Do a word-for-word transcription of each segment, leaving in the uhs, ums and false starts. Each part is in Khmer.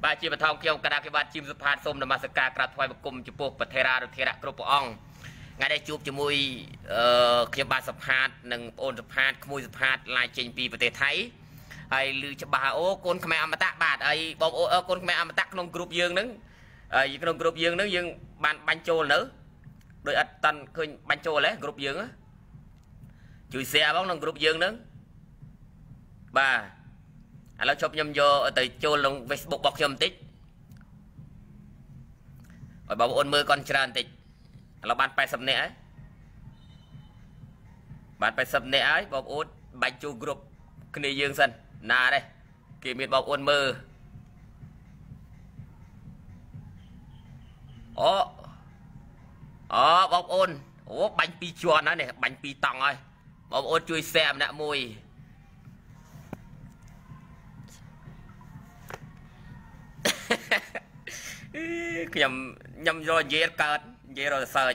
bà chỉ bật thong kêu cả đa cái bát chim sập hạt xôm nằm mà sạc cả thoại bậc cùng chụp buộc bật thề ra được thề ra cướp ong ngay đây chụp cho mùi kêu bà sập hạt nâng ôn sập hạt mùi sập hạt lại trình pi bật thề thấy ai lưu cho bà ô con khmer âm tạ bạt ai bom ô con khmer âm tạ trong group dương nứng ai trong group dương nứng dương ban ban trôi nữa đôi ắt tân khơi ban trôi lấy group dương á chui xe bóng trong group dương nứng bà anh chụp nhầm vô từ trôi lông Facebook bọc nhầm tích rồi bảo ôn mưa con tràn tích là ban phải sập nè ấy ban phải sập nè ấy bảo ôn ban trôi group cái dương sân nà đây kì miệt bọc ôn mơ ó ó bọc ôn ó bánh pi tròn đó này bánh pi tòng ơi bọc ôn chui xem nè mùi nhầm nhầm rồi dễ cợt dễ rồi sợi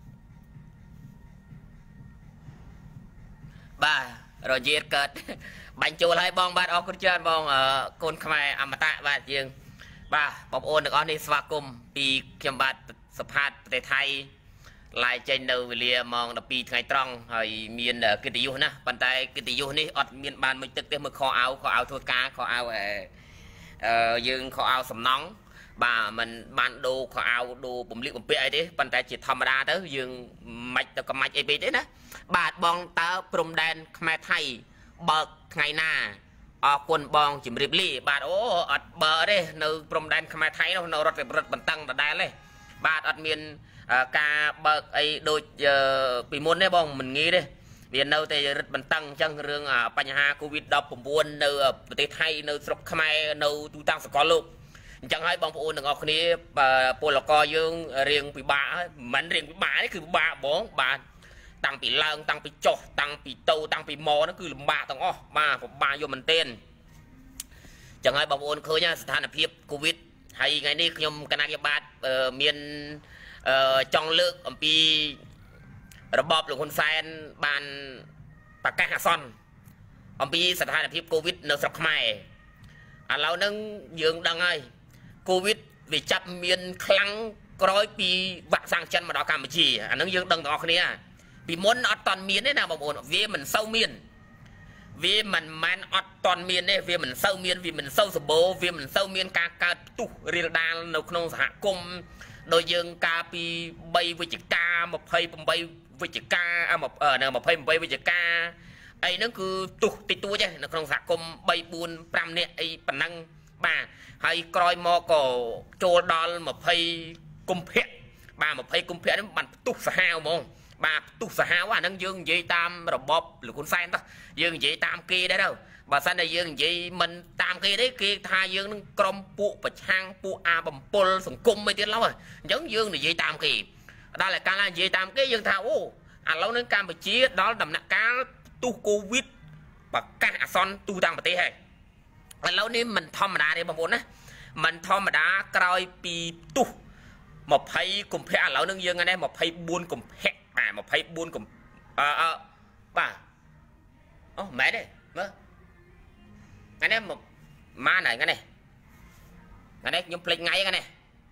ba rồi dễ cợt bánh chua hay bong bát ở con chơi bong ở con khmer âm tạ bát dương ba bọc ôn được on đi sva cung pi kem bát sập hạt để thay lại trên đầu lìa mong là pi ngày trăngហើយមានកិត្តិយសណាប៉ុន្តែកិត្តិយសនេះអត់មានបានមួយទឹកទេមើលខោអាវខោអាវធ្វើការខោអាវអឺយើងខោអាវសំណង់បាទมันបានដូរខោអាវដូរបំលៀកបំពាក់អីទេប៉ុន្តែជាធម្មតាទៅយើងមិនទៅកម៉ាច់អីពេកទេណាបាទបងតើព្រំដែនខ្មែរថៃបើកថ្ងៃណាអរគុណបងជំរាបលាបាទអូអត់បើទេនៅព្រំដែនខ្មែរថៃនោះនៅរដ្ឋរដ្ឋបន្តឹងដដែលទេបាទអត់មានការបើកអីដូចពីមុនទេបងមិនងាយទេវានៅតែរដ្ឋបន្តឹងអញ្ចឹងរឿងបញ្ហា កូវីដ ដប់ប្រាំបួន នៅប្រទេសថៃនៅស្រុកខ្មែរនៅទូទាំងសកលលោកអញ្ចឹងហើយបងប្អូនទាំងអស់គ្នាពលករយើងរៀងពិបាកមិនរៀងពិបាកទេគឺពិបាកបងបាទតាំងពីឡើងតាំងពីចុះតាំងពីតោតាំងពីម៉ហ្នឹងគឺលំបាកទាំងអស់បាទពិបាកយកមែនទែនចឹងហើយបងប្អូនឃើញស្ថានភាពកូវីដហើយថ្ងៃនេះខ្ញុំគណៈយាបាទមានចង់លើកអំពីរបបលោកហ៊ុនសែនបានប្រកាសអាសន្នអំពីស្ថានភាពកូវីដនៅស្រុកខ្មែរឥឡូវហ្នឹងយើងដឹងហើយកូវីដវាចាប់មានខ្លាំងក្រោយពីវ៉ាក់សាំងចិនមកដល់កម្ពុជាអាហ្នឹងយើងដឹងទាំងអស់គ្នាពីមុនអត់តន់មានទេណាបងប្អូនវាមិនសូវមានវាមិនមែនអត់តន់មានទេវាមិនសូវមានវាមិនសូវសម្បូរវាមិនសូវមានការកើតផ្ទុះរាលដាលនៅក្នុងសហគមន៍ដោយយើងកាលពីបីវិច្ឆិកាម្ភៃប្រាំបីវិច្ឆិកានៅម្ភៃប្រាំបីវិច្ឆិកាអីហ្នឹងគឺផ្ទុះតិចតួចទេនៅក្នុងសហគមន៍បី បួន ប្រាំនាក់អីប៉ុណ្ណឹងបាទហើយក្រោយមកក៏ចូលដល់ម្ភៃកុម្ភៈបាទម្ភៃកុម្ភៈនេះបានផ្ទុះសាហាវហ្មងបាទផ្ទុះសាហាវអាហ្នឹងយើងនិយាយតាមរបបលោកហ៊ុនសែនទៅយើងនិយាយតាមគេដែរទៅបើសិនតែយើងនិយាយមិនតាមគេទេគេថាយើងនឹងក្រុមពួកប្រឆាំងពួកអាបំពល់សង្គមអីទៀតឡើយអញ្ចឹងយើងនិយាយតាមគេដល់តែកាលណានិយាយតាមគេយើងថាអូឥឡូវនឹងកម្ពុជាដល់ដំណាក់កាលផ្ទុះកូវីដប្រកាសអាសន្នទូទាំងប្រទេសហើយឥឡូវនេះមិនធម្មតាទេបងប្អូនណាមិនធម្មតាក្រោយពីផ្ទុះម្ភៃកុម្ភៈឥឡូវនឹងយើងហ្នឹងម្ភៃបួនកុម្ភៈបាទម្ភៃបួនកុម្អឺអឺបាទអូមែនទេមើលថ្ងៃនេះមកម៉ានហើយថ្ងៃនេះថ្ងៃនេះខ្ញុំភ្លេចថ្ងៃហ្នឹងនេះ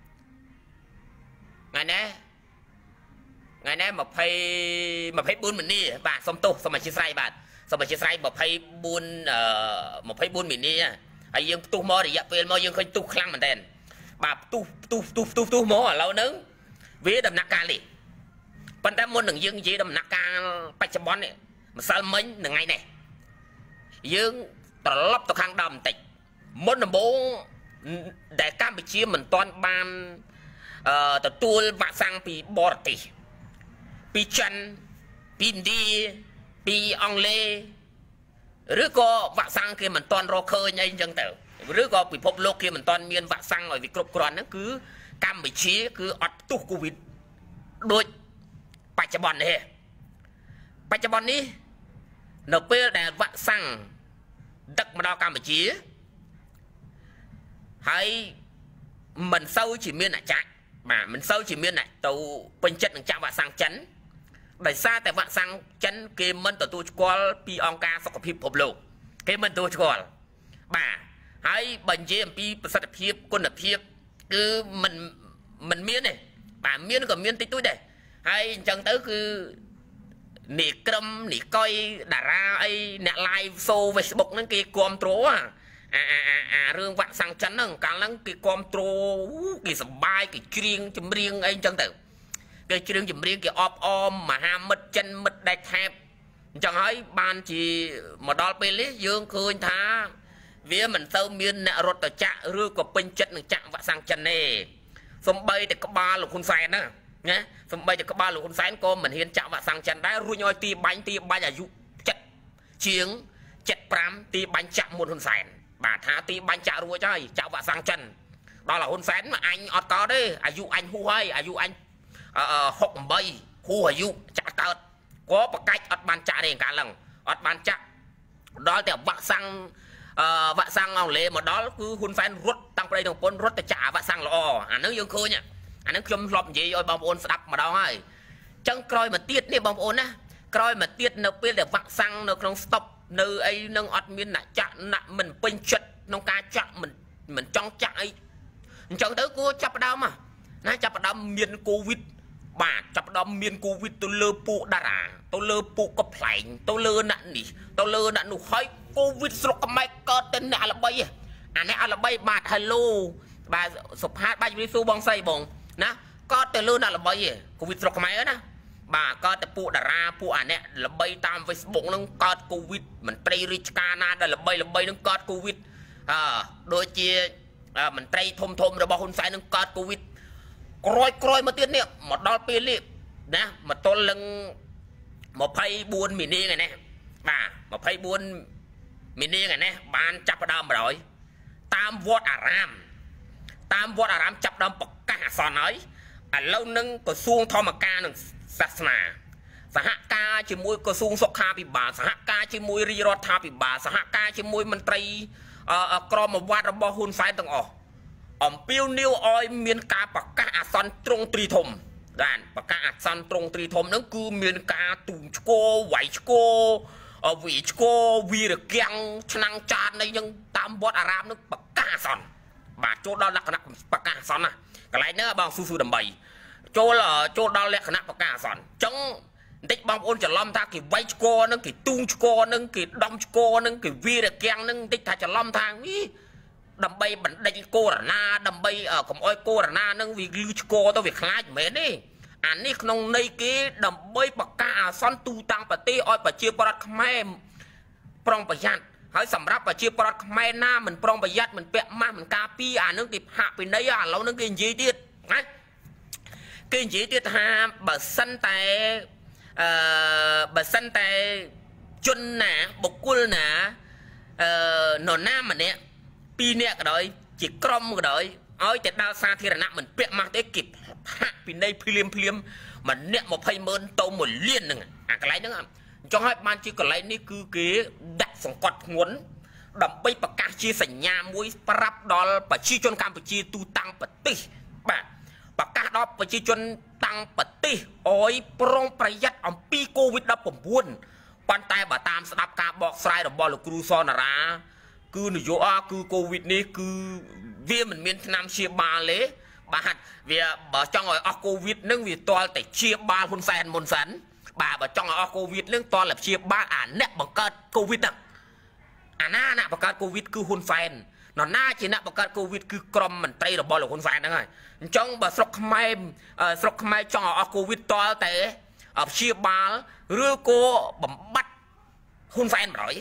ថ្ងៃនេះថ្ងៃនេះម្ភៃម្ភៃបួនមីនីបាទសុំទោសសូមអធិស្ឋានបាទសូមអធិស្ឋានម្ភៃបួនអឺម្ភៃបួនមីនីហើយយើងផ្ទុះមករយៈពេលមកយើងឃើញផ្ទុះខ្លាំងមែនតើបាទផ្ទុះផ្ទុះផ្ទុះផ្ទុះផ្ទុះមកឥឡូវហ្នឹងវាដំណាក់កាលនេះប៉ុន្តែមុននឹងយើងនិយាយដំណាក់កាលបច្ចុប្បន្ននេះម្សិលមិញនឹងថ្ងៃនេះយើងត្រឡប់ទៅខាងដើមបន្តិចមុនដំបូងដែលកម្ពុជាមិនទាន់បានអឺទទួលវ៉ាក់សាំងពីបរទេសពីចិនពីឥណ្ឌាពីអង់គ្លេសឬក៏វ៉ាក់សាំងគេមិនទាន់រកឃើញអីអញ្ចឹងទៅឬក៏ពិភពលោកគេមិនទាន់មានវ៉ាក់សាំងឲ្យវាគ្រប់គ្រាន់ហ្នឹងគឺកម្ពុជាគឺអត់ផ្ទុះកូវីដដូចបច្ចុប្បន្ននេះបច្ចុប្បន្ននេះនៅពេលដែលវ៉ាក់សាំងដឹកមកដល់កម្ពុជាហើយមិនសូវជាមានអ្នកចាក់បាទមិនសូវជាមានអ្នកទៅពេញចិត្តនឹងចាក់វ៉ាក់សាំងចិនដោយសារតែវ៉ាក់សាំងចិនគេមិនទទួលស្គាល់ពីអង្គការសុខភាពពិភពលោកគេមិនទទួលស្គាល់បាទហើយបើនិយាយអំពីប្រសិទ្ធភាពគុណភាពគឺมันมันមានទេបាទមានក៏មានតិចតួចដែរហើយអញ្ចឹងទៅគឺនេះក្រុមនេះកុយតារាអីអ្នក live show Facebook ហ្នឹងគេគ្រប់គ្រងអាអាអាអារឿងវាក់សាំងចិនហ្នឹងកាលហ្នឹងគេគ្រប់គ្រងគេសប្បាយគេច្រៀងចម្រៀងអីអញ្ចឹងទៅគេច្រៀងចម្រៀងគេអបអមមហាមិត្តចិនមិត្តដាច់ថែបអញ្ចឹងហើយបានជាមកដល់ពេលនេះយើងឃើញថាវាមិនទៅមានអ្នករត់ចក្រឬក៏ពេញចិត្តនឹងចាក់វាក់សាំងចិនទេសំបីតែក្បាលលោកហ៊ុនសែនណាណាសំបីតែក្បាលលោកហ៊ុនសែនក៏មិនហ៊ានចាក់វាក់សាំងចិនដែររួចឲ្យទីបាញ់ទីបាញ់អាយុចិត្តជាងเจ็ดสิบห้าទីបាញ់ចាក់មុនហ៊ុនសែនបាទថាទីបាញ់ចាក់រួចហើយចាក់វាក់សាំងចិនដល់ហ៊ុនសែនអញអត់កោទេអាយុអញហួសហើយអាយុអញហុកប្រាំបីហួសអាយុចាក់កើតក៏ប្រកាច់អត់បានចាក់ទេកាលហ្នឹងអត់បានចាក់ដល់តែវាក់សាំងអឺវាក់សាំងអង់គ្លេសមកដល់គឺហ៊ុនសែនរត់តាំងប្រៃទាំងពុនរត់ទៅចាក់វាក់សាំងល្អអាហ្នឹងយើងឃើញអាហ្នឹងខ្ញុំធ្លាប់និយាយឲ្យបងប្អូនស្ដាប់ម្ដងហើយអញ្ចឹងក្រោយមកទៀតនេះបងប្អូនណាក្រោយមកទៀតនៅពេលដែលវាក់សាំងនៅក្នុងស្តុបនៅអីនឹងអត់មានអ្នកចាក់ណាក់មិនពេញចិត្តក្នុងការចាក់មិនមិនចង់ចាក់អីអញ្ចឹងទៅគួរចាប់ផ្ដើមណាចាប់ផ្ដើមមានកូវីដបាទចាប់ផ្ដើមមានកូវីដទៅលើពួកតារាទៅលើពួកកប្លែងទៅលើអ្នកនេះទៅលើអ្នកនោះហើយកូវីដស្រុកខ្មែរកើតទៅអ្នកល្បីអាអ្នកល្បីបាទ Hello បាទសុផាតបាទជំរាបសួរបងស្រីបងណាកើតទៅលើអ្នកល្បីកូវីដស្រុកខ្មែរណាបាទកើតទៅពួកតារាពួកអាអ្នកល្បីតាម Facebook ហ្នឹងកើតកូវីដមន្ត្រីរាជការណាដែលល្បីល្បីហ្នឹងកើតកូវីដអឺដូចជាមន្ត្រីធំធំរបស់ហ៊ុនសែនហ្នឹងកើតកូវីដក្រោយក្រោយមកទៀតនេះមកដល់ពេលនេះណាមកទល់នឹងម្ភៃបួនមីនាថ្ងៃនេះបាទម្ភៃបួនមីនាថ្ងៃនេះបានចាប់ផ្ដើមបរយតាមវត្តអារាមតាមវត្តអារាមចាប់ផ្ដើមប្រកាសអាសន្នហើយឥឡូវនឹងក្រសួងធម្មការនិងសាសនាសហការជាមួយក្រសួងសុខាភិបាលសហការជាមួយរាជរដ្ឋាភិបាលសហការជាមួយមន្ត្រីក្រមវត្តរបស់ហ៊ុនសែនទាំងអស់អំពាវនាវឲ្យមានការប្រកាសអាសន្នទ្រង់ទ្រីធំបានប្រកាសអាសន្នទ្រង់ទ្រីធំហ្នឹងគឺមានការទូងឆ្កោវាយឆ្កោវិឆ្កោវីរកាំងឆ្នាំងចានអីហ្នឹងតាមវត្តអារាមហ្នឹងប្រកាសអាសន្នបាទចូលដល់លក្ខណៈប្រកាសអាសន្នណាកន្លែងហ្នឹងបងស៊ូស៊ូដើម្បីចូលចូលដល់លក្ខណៈប្រកាសអាសន្នអញ្ចឹងបន្តិចបងប្អូនច្រឡំថាគេវាយឆ្កោហ្នឹងគេទូងឆ្កោហ្នឹងគេដំឆ្កោហ្នឹងគេវីរកាំងហ្នឹងបន្តិចថាច្រឡំថាអីដើម្បីបណ្ដេញកូវីដ ដើម្បីកុំអោយកូវីដហ្នឹងវាលឺឆ្កទៅវាខ្លាចមិនមែនទេអានេះក្នុងន័យគេដើម្បីប្រកាសអាសន្នទូតាំងប្រទេសឲ្យប្រជាពលរដ្ឋខ្មែរប្រុងប្រយ័ត្នហើយសម្រាប់ប្រជាពលរដ្ឋខ្មែរណាមិនប្រុងប្រយ័ត្នមិនពាក់ម៉ាស់មិនការពារអានឹងគេហាក់ពីនៃឥឡូវហ្នឹងគេនិយាយទៀតណាគេនិយាយទៀតថាបើសិនតែអឺបើសិនតែជនណាបុគ្គលណាអឺនរណាម្នាក់ពីរនាក់ក៏ដោយជាក្រុមក៏ដោយឲ្យតែដល់សាធារណៈមិនពាក់ម៉ាស់ទេគេហាក់ពីនៃភ្លាមភ្លាមម្នាក់ម្ភៃម៉ឺនទៅមួយលានហ្នឹងអាកន្លែងហ្នឹងចង់ឲ្យបានជាកន្លែងនេះគឺគេដាក់សង្កត់ធ្ងន់ដើម្បីប្រកាសជាសញ្ញាមួយប្រាប់ដល់ប្រជាជនកម្ពុជាទូតាំងប្រទេសបាទប្រកាសដល់ប្រជាជនតាំងប្រទេសឲ្យប្រុងប្រយ័ត្នអំពីកូវីដ ដប់ប្រាំបួន ប៉ុន្តែបើតាមស្ដាប់ការបកស្រាយរបស់លោកគ្រូសនារាគឺនយោបាយគឺកូវីដនេះគឺវាមិនមានថ្នាំព្យាបាលទេបាទវាបើចង់ឲ្យអស់កូវីដនឹងវាទាល់តែព្យាបាលហ៊ុនសែនមុនសិនបាទបើចង់ឲ្យអស់កូវីដនឹងទាល់តែព្យាបាលអាអ្នកបង្កើតកូវីដហ្នឹងអាណាអ្នកបង្កើតកូវីដគឺហ៊ុនសែននរណាជាអ្នកបង្កើតកូវីដគឺក្រុមមន្ត្រីរបស់លោកហ៊ុនសែនហ្នឹងហើយអញ្ចឹងបើស្រុកខ្មែរស្រុកខ្មែរចង់ឲ្យអស់កូវីដទាល់តែព្យាបាលឬក៏បំបត្តិហ៊ុនសែនបណ្ដោយ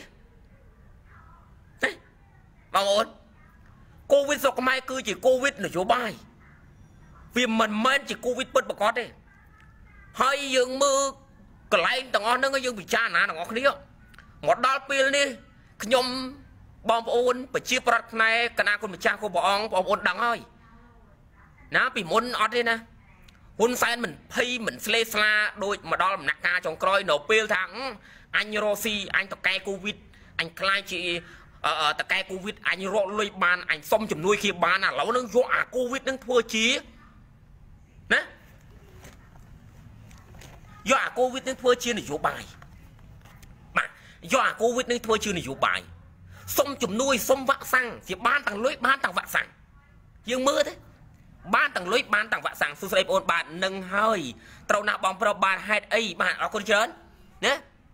បងប្អូនកូវីដស្រុកខ្មែរគឺជាកូវីដនយោបាយវាមិនមែនជាកូវីដពិតប្រាកដទេហើយយើងមើលកន្លែងទាំងអស់ហ្នឹងយើងពិចារណាទាំងអស់គ្នាមកដល់ពេលនេះខ្ញុំបងប្អូនប្រជាប្រដ្ឋខ្មែរគណៈគុណម្ចាស់គូព្រះអង្គបងប្អូនដឹងហើយណាពីមុនអត់ទេណាហ៊ុនសែនមិនភ័យមិនស្លេស្លាដូចមកដល់ដំណាក់កាលចុងក្រោយនៅពេលថាអញរស់ស៊ីអញតកែកូវីដអញខ្លាចជាតកែកូវីដអញរកលុយបានអញសុំជំនួយគេបានឥឡូវហ្នឹងយកអាកូវីដហ្នឹងធ្វើជាណាយកអាកូវីដហ្នឹងធ្វើជានយោបាយបាទយកអាកូវីដហ្នឹងធ្វើជានយោបាយសុំជំនួយសុំវ៉ាក់សាំងជាបានទាំងលុយបានទាំងវ៉ាក់សាំងយើងមើលទេបានទាំងលុយបានទាំងវ៉ាក់សាំងសួស្ដីបងប្អូនបាទនឹងហើយត្រូវណាបងប្រុសបានហេតុអីបាទអរគុណច្រើនណា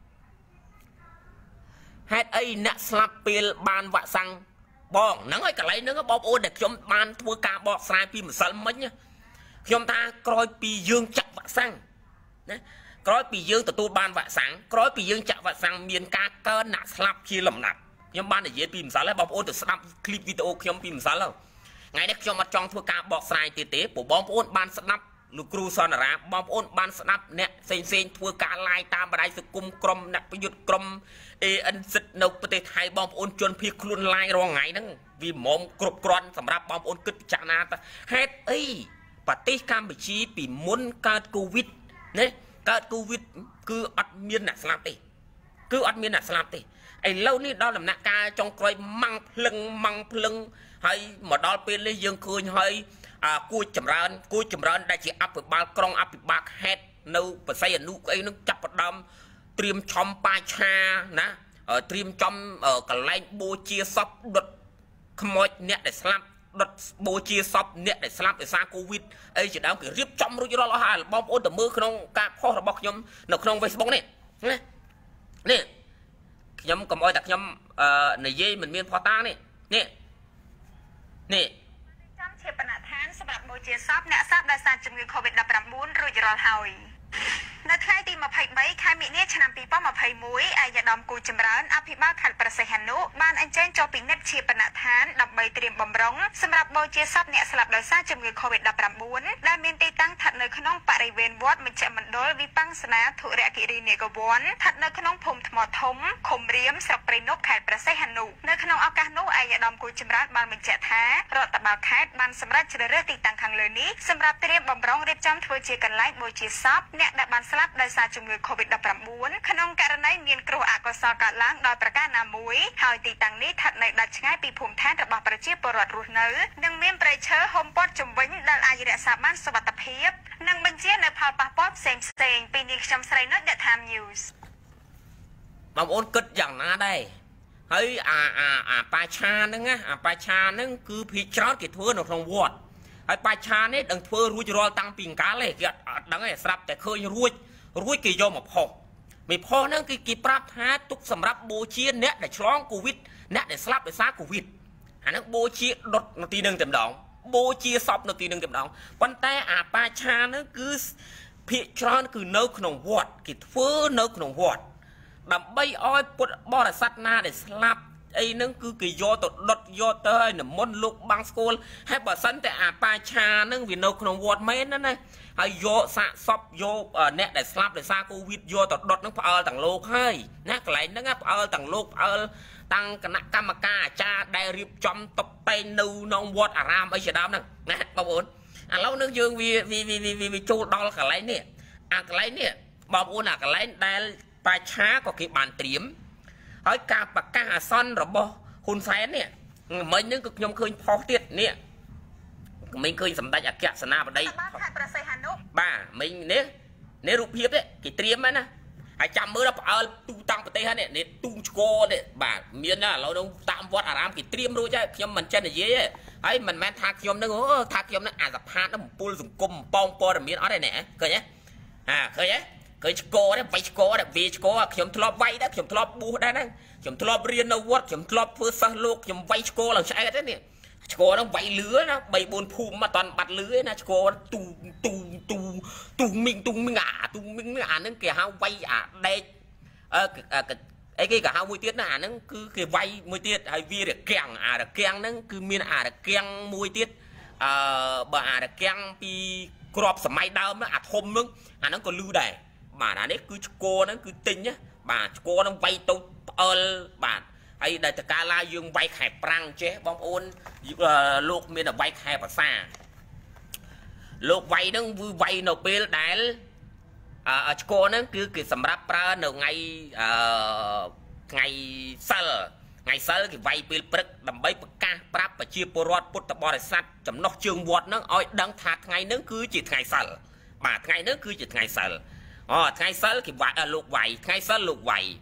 ហេតុអីអ្នកស្លាប់ពេលបានវ៉ាក់សាំងបងហ្នឹងហើយកន្លែងហ្នឹងបងប្អូនដែលខ្ញុំបានធ្វើការបកស្រាយពីម្សិលមិញខ្ញុំថាក្រោយពីយើងចាក់វ៉ាក់សាំងណាក្រោយពីយើងទទួលបានវ៉ាក់សាំងក្រោយពីយើងចាក់វ៉ាក់សាំងមានការកើនអ្នកស្លាប់ជាលំដាប់ខ្ញុំបាននិយាយពីម្សិលហើយបងប្អូនទៅស្ដាប់คลิปវីដេអូខ្ញុំពីម្សិលហើយថ្ងៃនេះខ្ញុំអត់ចង់ធ្វើការបកស្រាយទៀតទេព្រោះបងប្អូនបានស្ដាប់លោកគ្រូសនរាបងប្អូនបានស្ដាប់អ្នកផ្សេងផ្សេងធ្វើការ live តាមបណ្ដាញសង្គមក្រុមអ្នកប្រយុទ្ធក្រុម អេ អិន សិតនៅប្រទេសថៃបងប្អូនជនភៀសខ្លួន live រាល់ថ្ងៃហ្នឹងវាមុំគ្រប់គ្រាន់សម្រាប់បងប្អូនគិតពិចារណាទៅហេតុអីប្រទេសកម្ពុជាពីមុនកើតកូវីដណាកើតកូវីដគឺអត់មានអ្នកស្លាប់ទេគឺអត់មានអ្នកស្លាប់ទេឥឡូវនេះដល់ដំណាក់កាលចុងក្រោយម៉ាំងភ្លឹងម៉ាំងភ្លឹងហើយមកដល់ពេលនេះយើងឃើញហើយគួចចម្រើនគួចចម្រើនដែលជាអភិបាលក្រុងអភិបាលខេត្តនៅបរសៃអនុអីនឹងចាប់ផ្ដើមត្រៀមឆំប៉ាឆាណាត្រៀមចំកន្លែងបូជាសពដុតខ្មោចអ្នកដែលស្លាប់ដុតបូជាសពអ្នកដែលស្លាប់ដោយសារកូវីដអីជាដើមគេរៀបចំរួចរាល់អស់ហើយបងប្អូនទៅមើលក្នុងការផុសរបស់ខ្ញុំនៅក្នុង Facebook នេះណានេះខ្ញុំកុំអោយតែខ្ញុំនិយាយមិនមានផុសតាងនេះនេះនេះចំជាបណដ្ឋានសម្រាប់បូជាសពអ្នកស្លាប់ដោយសារជំងឺ Covid ដប់ប្រាំបួន រួចរាល់ហើយនៅថ្ងៃទីម្ភៃបីខែមិនិនាឆ្នាំពីរពាន់ម្ភៃមួយអាយដាមគូចម្រើនអភិបាលខេត្តព្រះសីហនុបានអញ្ជើញចុះពិនិត្យជាបណដ្ឋានដើម្បីត្រៀមបំរុងសម្រាប់បូជាសពអ្នកស្លាប់ដោយសារជំងឺ Covid ដប់ប្រាំបួន ដែលមានទីតាំងស្ថិតនៅក្នុងបរិវេណវត្តមជ្ឈមណ្ឌលវិបង្សនាធុរគិរីនិកវ័នស្ថិតនៅក្នុងភូមិថ្មធំឃុំរៀមស្រុកព្រៃនប់ខេត្តព្រះសីហនុនៅក្នុងឱកាសនោះអាយដាមគូចម្រើនបានបញ្ជាក់ថារដ្ឋបាលខេត្តបានសម្រេចជ្រើសរើសទីតាំងខាងលើនេះសម្រាប់ត្រៀមបំរុងរៀបចំធ្វើជាកន្លែងបូជាសពអ្នកដែលបានស្លាប់ដោយសារជំងឺ Covid ដប់ប្រាំបួន ក្នុងករណីមានគ្រោះអកុសលកើតឡើងដោយប្រការណាមួយហើយទីតាំងនេះស្ថិតនៅដាច់ឆ្ងាយពីភូមិឋានរបស់ប្រជាពលរដ្ឋរស់នៅនិងមានព្រៃឈើហុំព័ទ្ធជុំវិញដែលអាចរក្សាបានសុវត្ថិភាពនិងបញ្ជានៅផលប៉ះពាល់ផ្សេងផ្សេងពីនាងខ្ញុំស្រីនុច The Time News បងប្អូនគិតយ៉ាងណាដែរហើយអាអាអាប៉ាឆាហ្នឹងណាអាប៉ាឆាហ្នឹងគឺភាគច្រើនគេធ្វើនៅក្នុងវត្តហើយប៉ាឆានេះដឹងធ្វើរួចរាល់តាំងពីកាលទេគេអត់ដឹងទេស្រាប់តែឃើញរួចរួចគេយកមកផុសមេផុសហ្នឹងគឺគេប្រាប់ថាទុកសម្រាប់បូជាអ្នកដែលឆ្លងកូវីដអ្នកដែលស្លាប់ដោយសារកូវីដអាហ្នឹងបូជាដុតនៅទីនឹងតែម្ដងបូជាសពនៅទីនឹងតែម្ដងប៉ុន្តែអាប៉ាឆាហ្នឹងគឺភាគច្រើនគឺនៅក្នុងវត្តគេធ្វើនៅក្នុងវត្តដើម្បីឲ្យពុទ្ធបរិស័ទណាដែលស្លាប់អីហ្នឹងគឺគេយកទៅដុតយកទៅឲ្យនិមន្តលោកបាំងស្គលហើយបើសិនតែអាប៉ាឆាហ្នឹងវានៅក្នុងវត្តមែនណាណាហើយយកសាកសពយកអ្នកដែលស្លាប់ដោយសារកូវីដយកទៅដុតហ្នឹងផ្អើលទាំងលោកហើយណាកន្លែងហ្នឹងផ្អើលទាំងលោកផ្អើលតាំងគណៈកម្មការអាចារ្យដែលរៀបចំតុបតែងនៅក្នុងវត្តអារាមអីជាដើមហ្នឹងណាបងប្អូនឥឡូវនឹងយើងវាវាវាចូលដល់កន្លែងនេះអាកន្លែងនេះបងប្អូនអាកន្លែងដែលប៉ាឆាក៏គេបានត្រៀមហើយការប្រកាសអាសន្នរបស់ហ៊ុនសែននេះមិញហ្នឹងគឺខ្ញុំឃើញផុសទៀតនេះមិញឃើញសម្ដេចអគ្គសេនាបតីបាទមិញនេះនេះរូបភាពនេះគេត្រៀមហ្នឹងណាហើយចាំមើលដល់ផ្អើលទូតាំងប្រទេសហ្នឹងនេះទូងឆ្កនេះបាទមានណាឥឡូវហ្នឹងតាមវត្តអារាមគេត្រៀមរួចហើយខ្ញុំមិនចេះនិយាយទេហើយមិនមែនថាខ្ញុំហ្នឹងអូថាខ្ញុំហ្នឹងអាសផាតហ្នឹងបំពុលសង្គមប៉ោងព័ត៌មានអត់ទេណាឃើញទេអាឃើញទេឃើញឆ្កទេវាយឆ្កទេវាឆ្កខ្ញុំធ្លាប់វាយដែរខ្ញុំធ្លាប់បួសដែរហ្នឹងខ្ញុំធ្លាប់រៀននៅវត្តខ្ញុំធ្លាប់ធ្វើសិស្សលោកខ្ញុំវាយឆ្កឡើងឆ្អែតទេនេះឆ្កហ្នឹងវាយលឿណាបីបួនភូមិមកអត់តាន់បាត់លឿទេណាឆ្កទូទូទូទូមីងទូមីងអាទូមីងអាហ្នឹងគេហៅវាយអាដែកអឺអីគេក៏ហៅមួយទៀតណាអាហ្នឹងគឺគេវាយមួយទៀតហើយវារកាំងអារកាំងហ្នឹងគឺមានអារកាំងមួយទៀតអឺបើអារកាំងពីក្របសម័យដើមអាធំហ្នឹងអាហ្នឹងក៏លឺដែរបាទអានេះគឺឆ្កហ្នឹងគឺទិញណាបាទឆ្កហ្នឹងវាយទៅផ្អើលបាទហើយដែលតកាឡាយើងវាយខែប្រាំងចេះបងប្អូនលោកមានតែវាយខែភាសាលោកវាយហ្នឹងគឺវាយនៅពេលដែលអឺឆ្កហ្នឹងគឺគេសម្រាប់ប្រើនៅថ្ងៃអឺថ្ងៃសិលថ្ងៃសិលគេវាយពេលព្រឹកដើម្បីប្រកាសប្រាប់ប្រជាពលរដ្ឋពុទ្ធបរិស័ទចំណុះជើងវត្តហ្នឹងឲ្យដឹងថាថ្ងៃហ្នឹងគឺជាថ្ងៃសិលបាទថ្ងៃហ្នឹងគឺជាថ្ងៃសិលអូថ្ងៃសិលគេវាយលោកវាយថ្ងៃសិលលោកវាយ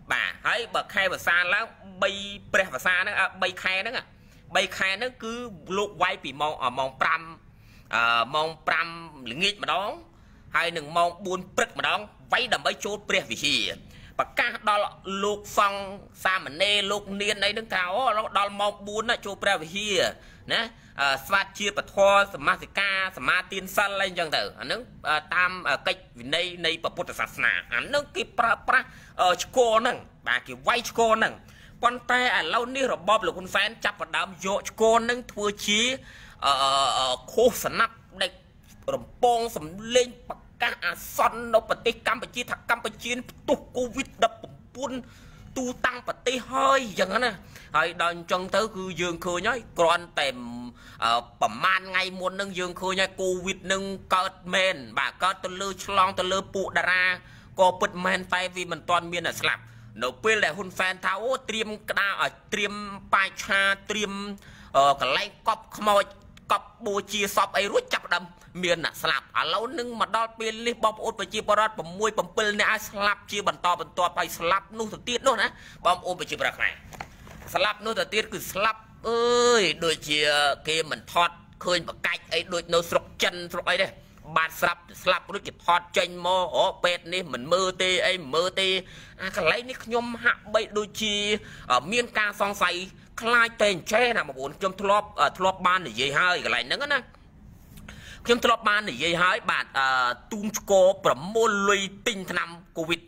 bà hãy bậc khai và xa lá bay pre và xa nó bay khai nó bay khai nó cứ lục quay bị mong ở mong pram mong pram nghịch mà đón hay đừng mong buôn prất mà đón váy đầm bấy chốt pre vì gì và các đó lục phong xa mà nê lục niên đấy đứng cao nó đó mong buôn nó chốt pre vì gì nè svat chia bật thoa samasika samatin san lên chân tử nó tam cách vì đây đây bậc Phậtศาสนาanh nó cái pra pra ở chỗ nằng bà cái váy chỗ nằng con tay à lâu ní rồi bóp là con fan chắp vào đám dỗ chỗ nằng thua chí khô sẵn nắp đây rồi bong sầm lên bậc các à son đâu bậc tây Campuchia thằng Campuchia tục Covid đập buôn tu tăng bậc tây hơi chẳng nèហើយដល់ចុងទៅគឺយើងឃើញហើយគ្រាន់តែប្រហែលថ្ងៃមុននឹងយើងឃើញហើយកូវីដនឹងកើតមែនបាទកើតទៅលើឆ្លងទៅលើពួកតារាក៏ពិតមែនតែវាមិនទាន់មានស្លាប់នៅពេលដែលហ៊ុនសែនថាអូត្រៀមក្តារឲ្យត្រៀមបាច់ឆាត្រៀមកន្លែងកប់ខ្មោចកប់បូជាសពអីរួចចាប់ដើមមានអ្នកស្លាប់ឥឡូវនឹងមកដល់ពេលនេះបងប្អូនប្រជាពលរដ្ឋ6 7នាក់ឲ្យស្លាប់ជាបន្តបន្ទាប់ហើយស្លាប់នោះទៅទៀតនោះណាបងប្អូនប្រជាពលរដ្ឋខ្មែរស្លាប់នោះទៅទៀតគឺស្លាប់អើយដូចជាគេមិនថត់ឃើញបកាច់អីដូចនៅស្រុកចិនស្រុកអីទេបាទស្លាប់ស្លាប់រួចគេថត់ចេញមកអូពេទ្យនេះមិនមើលទេអីមិនមើលទេអាកន្លែងនេះខ្ញុំហាក់បីដូចជាមានការសង្ស័យខ្លាចតែអញ្ចេះណាបងប្អូនខ្ញុំធ្លាប់ធ្លាប់បាននិយាយហើយកន្លែងហ្នឹងណាខ្ញុំធ្លាប់បាននិយាយហើយបាទទូមឆ្កប្រមូលលុយទិញថ្នាំកូវីដ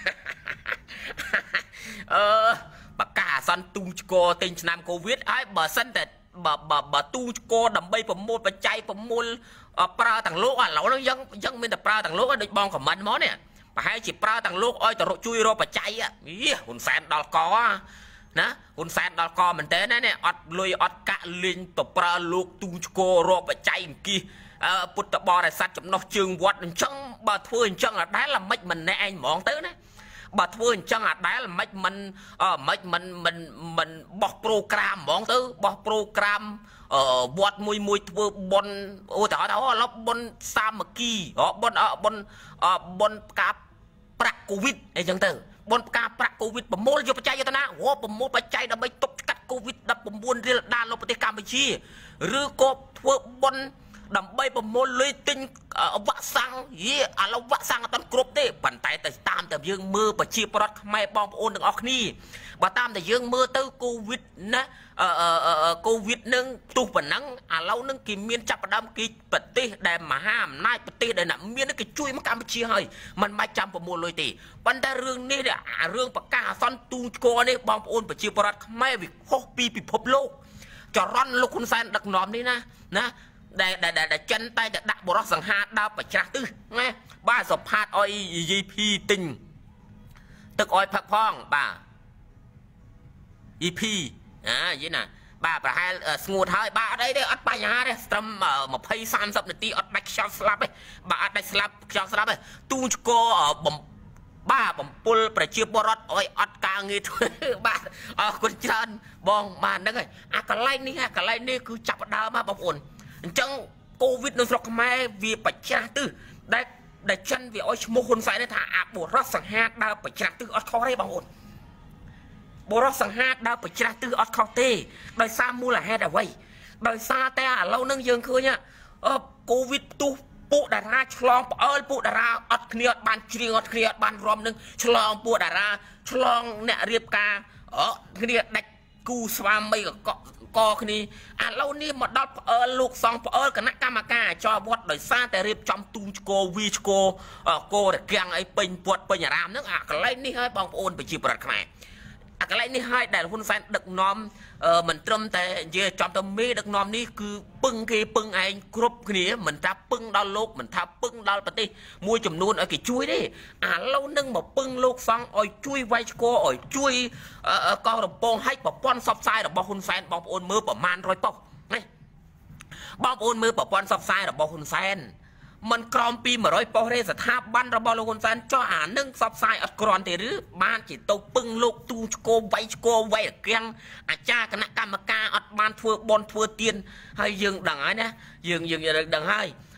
អឺបកាអាសន្នទូឆ្កទិញឆ្នាំកូវីដហើយបើសិនតែបើបើទូឆ្កដើម្បីប្រមូលបច្ច័យប្រមូលប្រើទាំងលោកឥឡូវហ្នឹងយើងយើងមានតែប្រើទាំងលោកដូចបងខមមិនមកនេះប្រហែលជាប្រើទាំងលោកឲ្យទៅជួយរកបច្ច័យយីហ៊ុនសែនដល់កណាហ៊ុនសែនដល់កមែនតើណាអត់លុយអត់កាក់លេងទៅប្រើលោកទូឆ្ករកបច្ច័យអង្គាសពុទ្ធបរិស័ទចំណុះជើងវត្តអញ្ចឹងបើធ្វើអញ្ចឹងអត់ដែលល្មិចមិនណែឯងហ្មងទៅណាបើធ្វើអញ្ចឹងអាដែលមិនមិនមិនមិនមិនមិនបោះប្រូក្រាមហ្មងទៅបោះប្រូក្រាមវត្តមួយមួយធ្វើបុណ្យអូតើអត់ឥឡូវបុណ្យសាមគ្គីបុណ្យបុណ្យបុណ្យផ្កាប្រាក់កូវីដអីចឹងទៅបុណ្យផ្កាប្រាក់កូវីដប្រមូលយកបច្ច័យទៅណាអូប្រមូលបច្ច័យដើម្បីទប់ស្កាត់កូវីដ19រៀលដាលនៅប្រទេសកម្ពុជាឬក៏ធ្វើបុណ្យដើម្បីប្រមូលលុយទិញវ៉ាក់សាំងយីឥឡូវវ៉ាក់សាំងអត់ទាន់គ្រប់ទេប៉ុន្តែទៅតាមតែយើងមើលប្រជាពលរដ្ឋខ្មែរបងប្អូនទាំងអស់គ្នាបើតាមតែយើងមើលទៅកូវីដណាកូវីដនឹងផ្ទុះប៉ុណ្ណឹងឥឡូវនឹងគេមានចាប់ផ្ដើមគេប្រទេសដែលមហាអំណាចប្រទេសដែលមានគេជួយមកកម្ពុជាហើយមិនបាច់ចាំប្រមូលលុយទេប៉ុន្តែរឿងនេះអារឿងប្រកាសអាសន្នទូឆ្កនេះបងប្អូនប្រជាពលរដ្ឋខ្មែរវាខុសពីពិភពលោកចរន្តលោកហ៊ុនសែនដឹកនាំនេះណាណាដែលដែលចិនតែតែដាក់បរោះសង្ហាដើបប្រច្រាស់ទិសណាបាទសុផាតអុយយីភីទិញទឹកអុយផឹកផងបាទអ៊ីភីអាយីណាបាទប្រហែលស្ងួតហើយបាទអត់អីទេអត់បញ្ហាទេត្រឹម20 30នាទីអត់ដាច់ខ្យល់ស្លាប់ទេបាទអត់ដាច់ស្លាប់ខ្យល់ស្លាប់ទេទូឆ្កបំបាទបំពុលប្រជាពលរដ្ឋអុយអត់ការងារធ្វើបាទអរគុណច្រើនបងបាទហ្នឹងហើយអាកន្លែងនេះអាកន្លែងនេះគឺចាប់ដើមមកបងប្អូនអញ្ចឹងកូវីដនៅស្រុកខ្មែរវាបច្រាស់ទិសដែលដែលចិនវាឲ្យឈ្មោះហ៊ុនសែនថាអាបុរសសង្ហាដើរបច្រាស់ទិសអត់ខុសទេបងប្អូនបុរសសង្ហាដើរបច្រាស់ទិសអត់ខុសទេដោយសារមូលហេតុអ្វីដោយសារតែឥឡូវហ្នឹងយើងឃើញកូវីដផ្ទុះពួកតារាឆ្លងផ្អើលពួកតារាអត់គ្នាអត់បានច្រៀងអត់គ្នាអត់បានរំនឹងឆ្លងពួកតារាឆ្លងអ្នករៀបការអគ្នាដាច់គូស្វាមីកកកគ្នាឥឡូវនេះមកដល់ផ្អើលលោកសង្ឃផ្អើលគណៈកម្មការចោលវត្តដោយសារតែរៀបចំទូឆ្កវីឆ្កគោរកាំងអីពេញវត្តពេញអារាមហ្នឹងអាកន្លែងនេះហើយបងប្អូនប្រជាពលរដ្ឋខ្មែរអាកន្លែងនេះហើយដែលហ៊ុនសែនដឹកនាំមិនត្រឹមតែនិយាយចំទៅមេដឹកនាំនេះគឺពឹងគេពឹងឯងគ្រប់គ្នាមិនថាពឹងដល់លោកមិនថាពឹងដល់ប្រទេសមួយចំនួនឲ្យគេជួយទេឥឡូវនឹងមកពឹងលោកសង្ឃឲ្យជួយវាយឆ្កឲ្យជួយកោរំពងឲ្យប្រព័ន្ធសបផ្សាយរបស់ហ៊ុនសែនបងប្អូនមើលប្រមាណរយប៉ុស្តិ៍ណាបងប្អូនមើលប្រព័ន្ធសបផ្សាយរបស់ហ៊ុនសែនមិនក្រំពី100ប៉ុស្តិ៍ទេស្ថាប័នរបស់លោកហ៊ុនសែនចោះអានឹងសបផ្សាយអត់គ្រាន់ទេឬបានជាទៅពឹងលោកទូឆ្កោវាយឆ្កោវាយរាំងអាចារ្យគណៈកម្មការអត់បានធ្វើបន់ធ្វើទៀនហើយយើងដឹងហើយណាយើងយើងដឹងហើយអាអា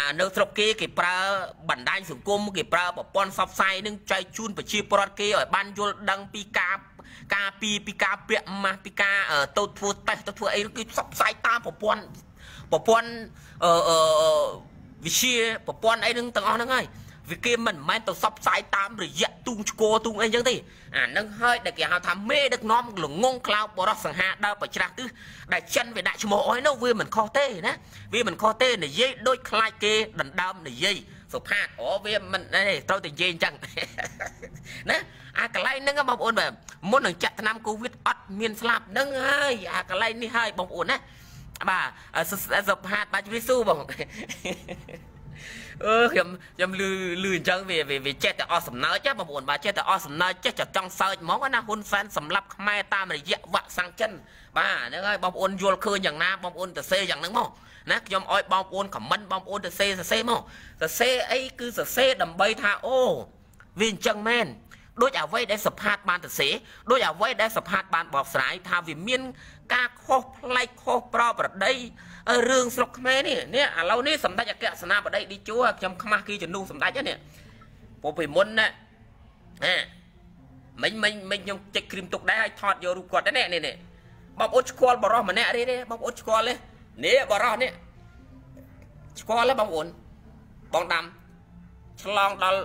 នៅស្រុកគេគេប្រើបណ្ដាញសង្គមគេប្រើប្រព័ន្ធផ្សព្វផ្សាយនឹងចែកជូនប្រជាពលរដ្ឋគេឲ្យបានយល់ដឹងពីការការពីពីការពាក់ម៉ាស់ពីការទៅធ្វើតេស្តទៅធ្វើអីគឺផ្សព្វផ្សាយតាមប្រព័ន្ធប្រព័ន្ធអឺវិជាប្រព័ន្ធអីនឹងទាំងអស់ហ្នឹងហើយវាគេមិនមែនទៅផ្សព្វផ្សាយតាមរយៈទូងឆ្កទូងអីចឹងទេអានឹងហើយដែលគេហៅថាមេដឹកនាំល្ងងក្លោបបរោះសង្ហាដើរប្រច្រាស់ទិសដែលចិនវាដាក់ឈ្មោះអស់នោះវាមិនខុសទេណាវាមិនខុសទេនិយាយដូចខ្លាចគេដណ្ដើមនិយាយសុផាតអូវាមិនទេត្រូវតែនិយាយអញ្ចឹងណាអាកន្លែងហ្នឹងបងប្អូនបាទមុននឹងចាក់ថ្នាំកូវីដអត់មានស្លាប់ហ្នឹងហើយអាកន្លែងនេះហើយបងប្អូនណាបាទសុផាតបាទជម្រាបសួរបងអឺខ្ញុំខ្ញុំលឺលឺអញ្ចឹងវាវាចេះតែអស់សំណើចបងប្អូនបាទចេះតែអស់សំណើចចេះតែចង់សើចហ្មងណាហ៊ុនសែនសម្លាប់ខ្មែរតាមរយៈវ៉ាក់សាំងចិនបាទហ្នឹងហើយបងប្អូនយល់ឃើញយ៉ាងណាបងប្អូនទៅសេយ៉ាងហ្នឹងមកណាខ្ញុំឲ្យបងប្អូនខមមិនបងប្អូនទៅសេសរសេរមកសរសេរអីគឺសរសេរដើម្បីថាអូវាអញ្ចឹងមែនដូចអ្វីដែលសផាតបានទៅសេដូចអ្វីដែលសផាតបានបកស្រាយថាវាមានការខុសប្លែកខុសប្រប្រដីរឿងស្រុកខ្មែរនេះនេះឥឡូវនេះសម្ដេចអគ្គសេនាបតីឌីជួខ្ញុំខ្មាស់គឺជំនួសសម្ដេចនេះព្រោះពីមុនណាណាមិញមិញមិញខ្ញុំចេញគ្រីមទុកដែរឲ្យថតយករូបគាត់នេះនេះនេះបងប្អូនស្គាល់បរោះម្នាក់នេះបងប្អូនស្គាល់ទេនេះបរោះនេះស្គាល់ទេបងប្អូនបងដាំឆ្លងដល់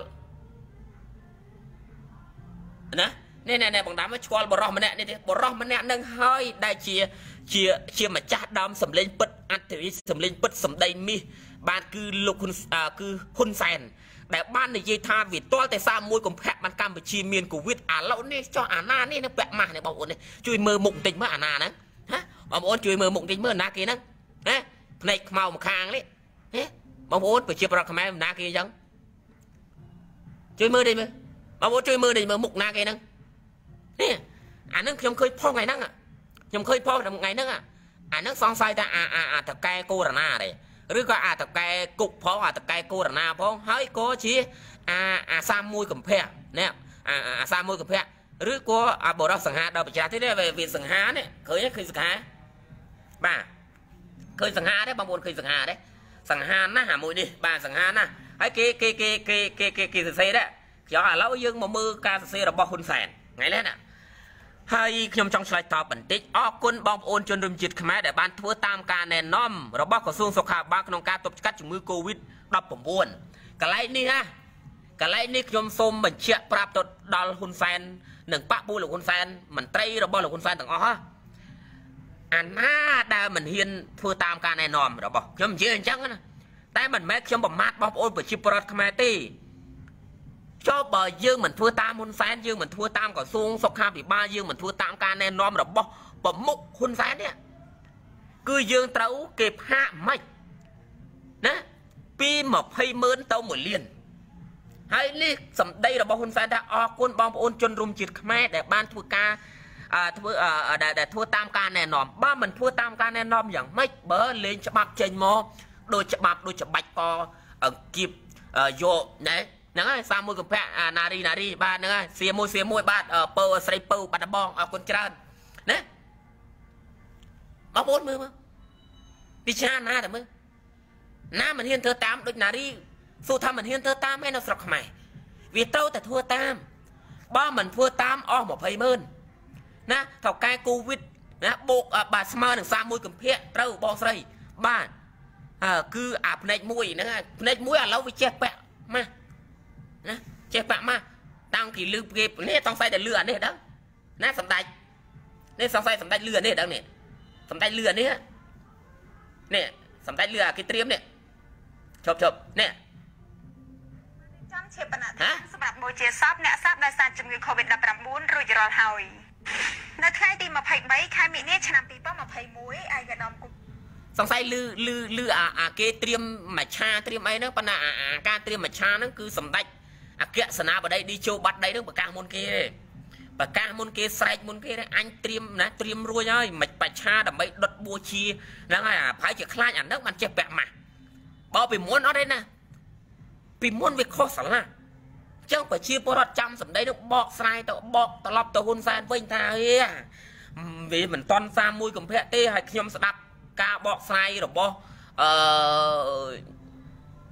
ណានេះនេះបងដាំឆ្គាល់បរោះម្នាក់នេះទេបរោះម្នាក់នឹងហើយដែលជាជាជាម្ចាស់ដើមសម្លេងពិតអន្តរិយសម្លេងពិតសម្ដីមាសបានគឺលោកហ៊ុនគឺហ៊ុនសែនដែលបាននិយាយថាវាទាល់តែសាមួយកុម្ភៈបានកម្ពុជាមានកូវីដឥឡូវនេះចុះអាណានេះនឹងពាក់ម៉ាស់នេះបងប្អូននេះជួយមើលមុខបន្តិចមើលអាណាហ្នឹងហ៎បងប្អូនជួយមើលមុខបន្តិចមើលណាគេហ្នឹងណាភ្នែកខ្មៅម្ខាងនេះហ៎បងប្អូនប្រជាប្រដ្ឋខ្មែរណាគេអញ្ចឹងជួយមើលនេះមើលបងប្អូនជួយមើលនេះមើលមុខណាគេហ្នឹងនេះអាហ្នឹងខ្ញុំឃើញផងថ្ងៃហ្នឹងខ្ញុំឃើញផងថ្ងៃហ្នឹងអាហ្នឹងសង្ស័យថាអាអាតកែកូរ៉ូណាទេឬក៏អាតកែគុកផងអាតកែកូរ៉ូណាផងហើយក៏ជាអាអាសាមួយកុម្ភៈនេះអាអាសាមួយកុម្ភៈឬក៏អាបរោះសង្ហាដល់ប្រជាទេវាសង្ហានេះឃើញឃើញសង្ហាបាទឃើញសង្ហាទេបងប្អូនឃើញសង្ហាទេសង្ហាណាអាមួយនេះបាទសង្ហាណាហើយគេគេគេគេគេគេគេសរសេរដែរខ្ញុំឥឡូវយើងមកមើលការសរសេររបស់ហ៊ុនសែនថ្ងៃនេះណាហើយខ្ញុំចង់ឆ្លើយតបបន្តិចអរគុណបងប្អូនជនរួមជាតិខ្មែរដែលបានធ្វើតាមការណែនាំរបស់ក្រសួងសុខាភិបាលក្នុងការទប់ស្កាត់ជំងឺ កូវីដ ដប់ប្រាំបួន កន្លែងនេះណាកន្លែងនេះខ្ញុំសូមបញ្ជាក់ប្រាប់ទៅដល់ហ៊ុនសែននិងបកពូលោកហ៊ុនសែនមន្ត្រីរបស់លោកហ៊ុនសែនទាំងអស់អាណាដែលមិនហ៊ានធ្វើតាមការណែនាំរបស់ខ្ញុំនិយាយអញ្ចឹងណាតែមិនមែនខ្ញុំប្រមាថបងប្អូនប្រជាពលរដ្ឋខ្មែរទេចុះបើយើងមិនធ្វើតាមហ៊ុនសែនយើងមិនធ្វើតាមក្រសួងសុខាភិបាលយើងមិនធ្វើតាមការណែនាំរបស់ប្រមុខហ៊ុនសែននេះគឺយើងត្រូវគេផាកមិនណាពីម្ភៃម៉ឺនទៅមួយលានហើយនេះសម្ដីរបស់ហ៊ុនសែនថាអរគុណបងប្អូនជនរួមជាតិខ្មែរដែលបានធ្វើការធ្វើដែលធ្វើតាមការណែនាំបើមិនធ្វើតាមការណែនាំយ៉ាងម៉េចបើលេងច្បាប់ចេញមកដូចច្បាប់ដូចច្បាច់កអង្គៀបយកណាហ្នឹងហើយសាមួយកុម្ភៈណារីណារីបាទហ្នឹងហើយសៀមួយសៀមួយបាទពៅស្រីពៅបាត់ដំបងអរគុណច្រើនណាបងប្អូនមើលមើលពិចារណាតែមើលណាមិនហ៊ានធ្វើតាមដូចណារីសួរថាមិនហ៊ានធ្វើតាមឯនៅស្រុកខ្មែរវាត្រូវតែធ្វើតាមបើមិនធ្វើតាមអស់ម្ភៃម៉ឺនណាថៅកែកូវីដណាបូកបាទស្មើនឹងសាមួយកុម្ភៈត្រូវបងស្រីបាទអើគឺអាភ្នែកមួយហ្នឹងហើយភ្នែកមួយឥឡូវវាចេះពាក់ម៉ាស់ណាចេះបាក់មកតាំងពីលឺគេនេះសង្ស័យតែលឺអានេះដឹងណាសម្ដេចនេះសង្ស័យសម្ដេចលឺអានេះដឹងនេះសម្ដេចលឺអានេះនេះសម្ដេចលឺអាគេត្រៀមនេះជប់ជប់នេះចំជាបណដ្ឋានសម្រាប់បូជាសពអ្នកស្លាប់ដោយសារជំងឺ កូវីដ ដប់ប្រាំបួន រួចរាល់ហើយនៅថ្ងៃទីម្ភៃបីខែមិនិនាឆ្នាំពីរពាន់ម្ភៃមួយអាយដាមគុកសង្ស័យលឺលឺលឺអាអាគេត្រៀមមច្ឆាត្រៀមអីហ្នឹងប៉ុន្តែអាការត្រៀមមច្ឆាហ្នឹងគឺសម្ដេចអគ្គសេនាបតីឌីជោបាត់ដីហ្នឹងប្រកាសមុនគេទេប្រកាសមុនគេស្រែកមុនគេទេអញត្រៀមណាត្រៀមរួចហើយមិនបច្ឆាដើម្បីដុតបួជាហ្នឹងហើយអាប្រហែលជាខ្លាចអាហ្នឹងបានចេះពាក់ម៉ាស់បើពីមុនអត់ទេណាពីមុនវាខុសស្រឡះអញ្ចឹងប្រជាពលរដ្ឋចាំសម្ដីនោះបកស្រាយទៅបកត្រឡប់ទៅហ៊ុនសែនវិញថាហេវាមិនតន់សាមួយកុម្ភៈទេហើយខ្ញុំស្ដាប់ការបកស្រាយរបស់អឺ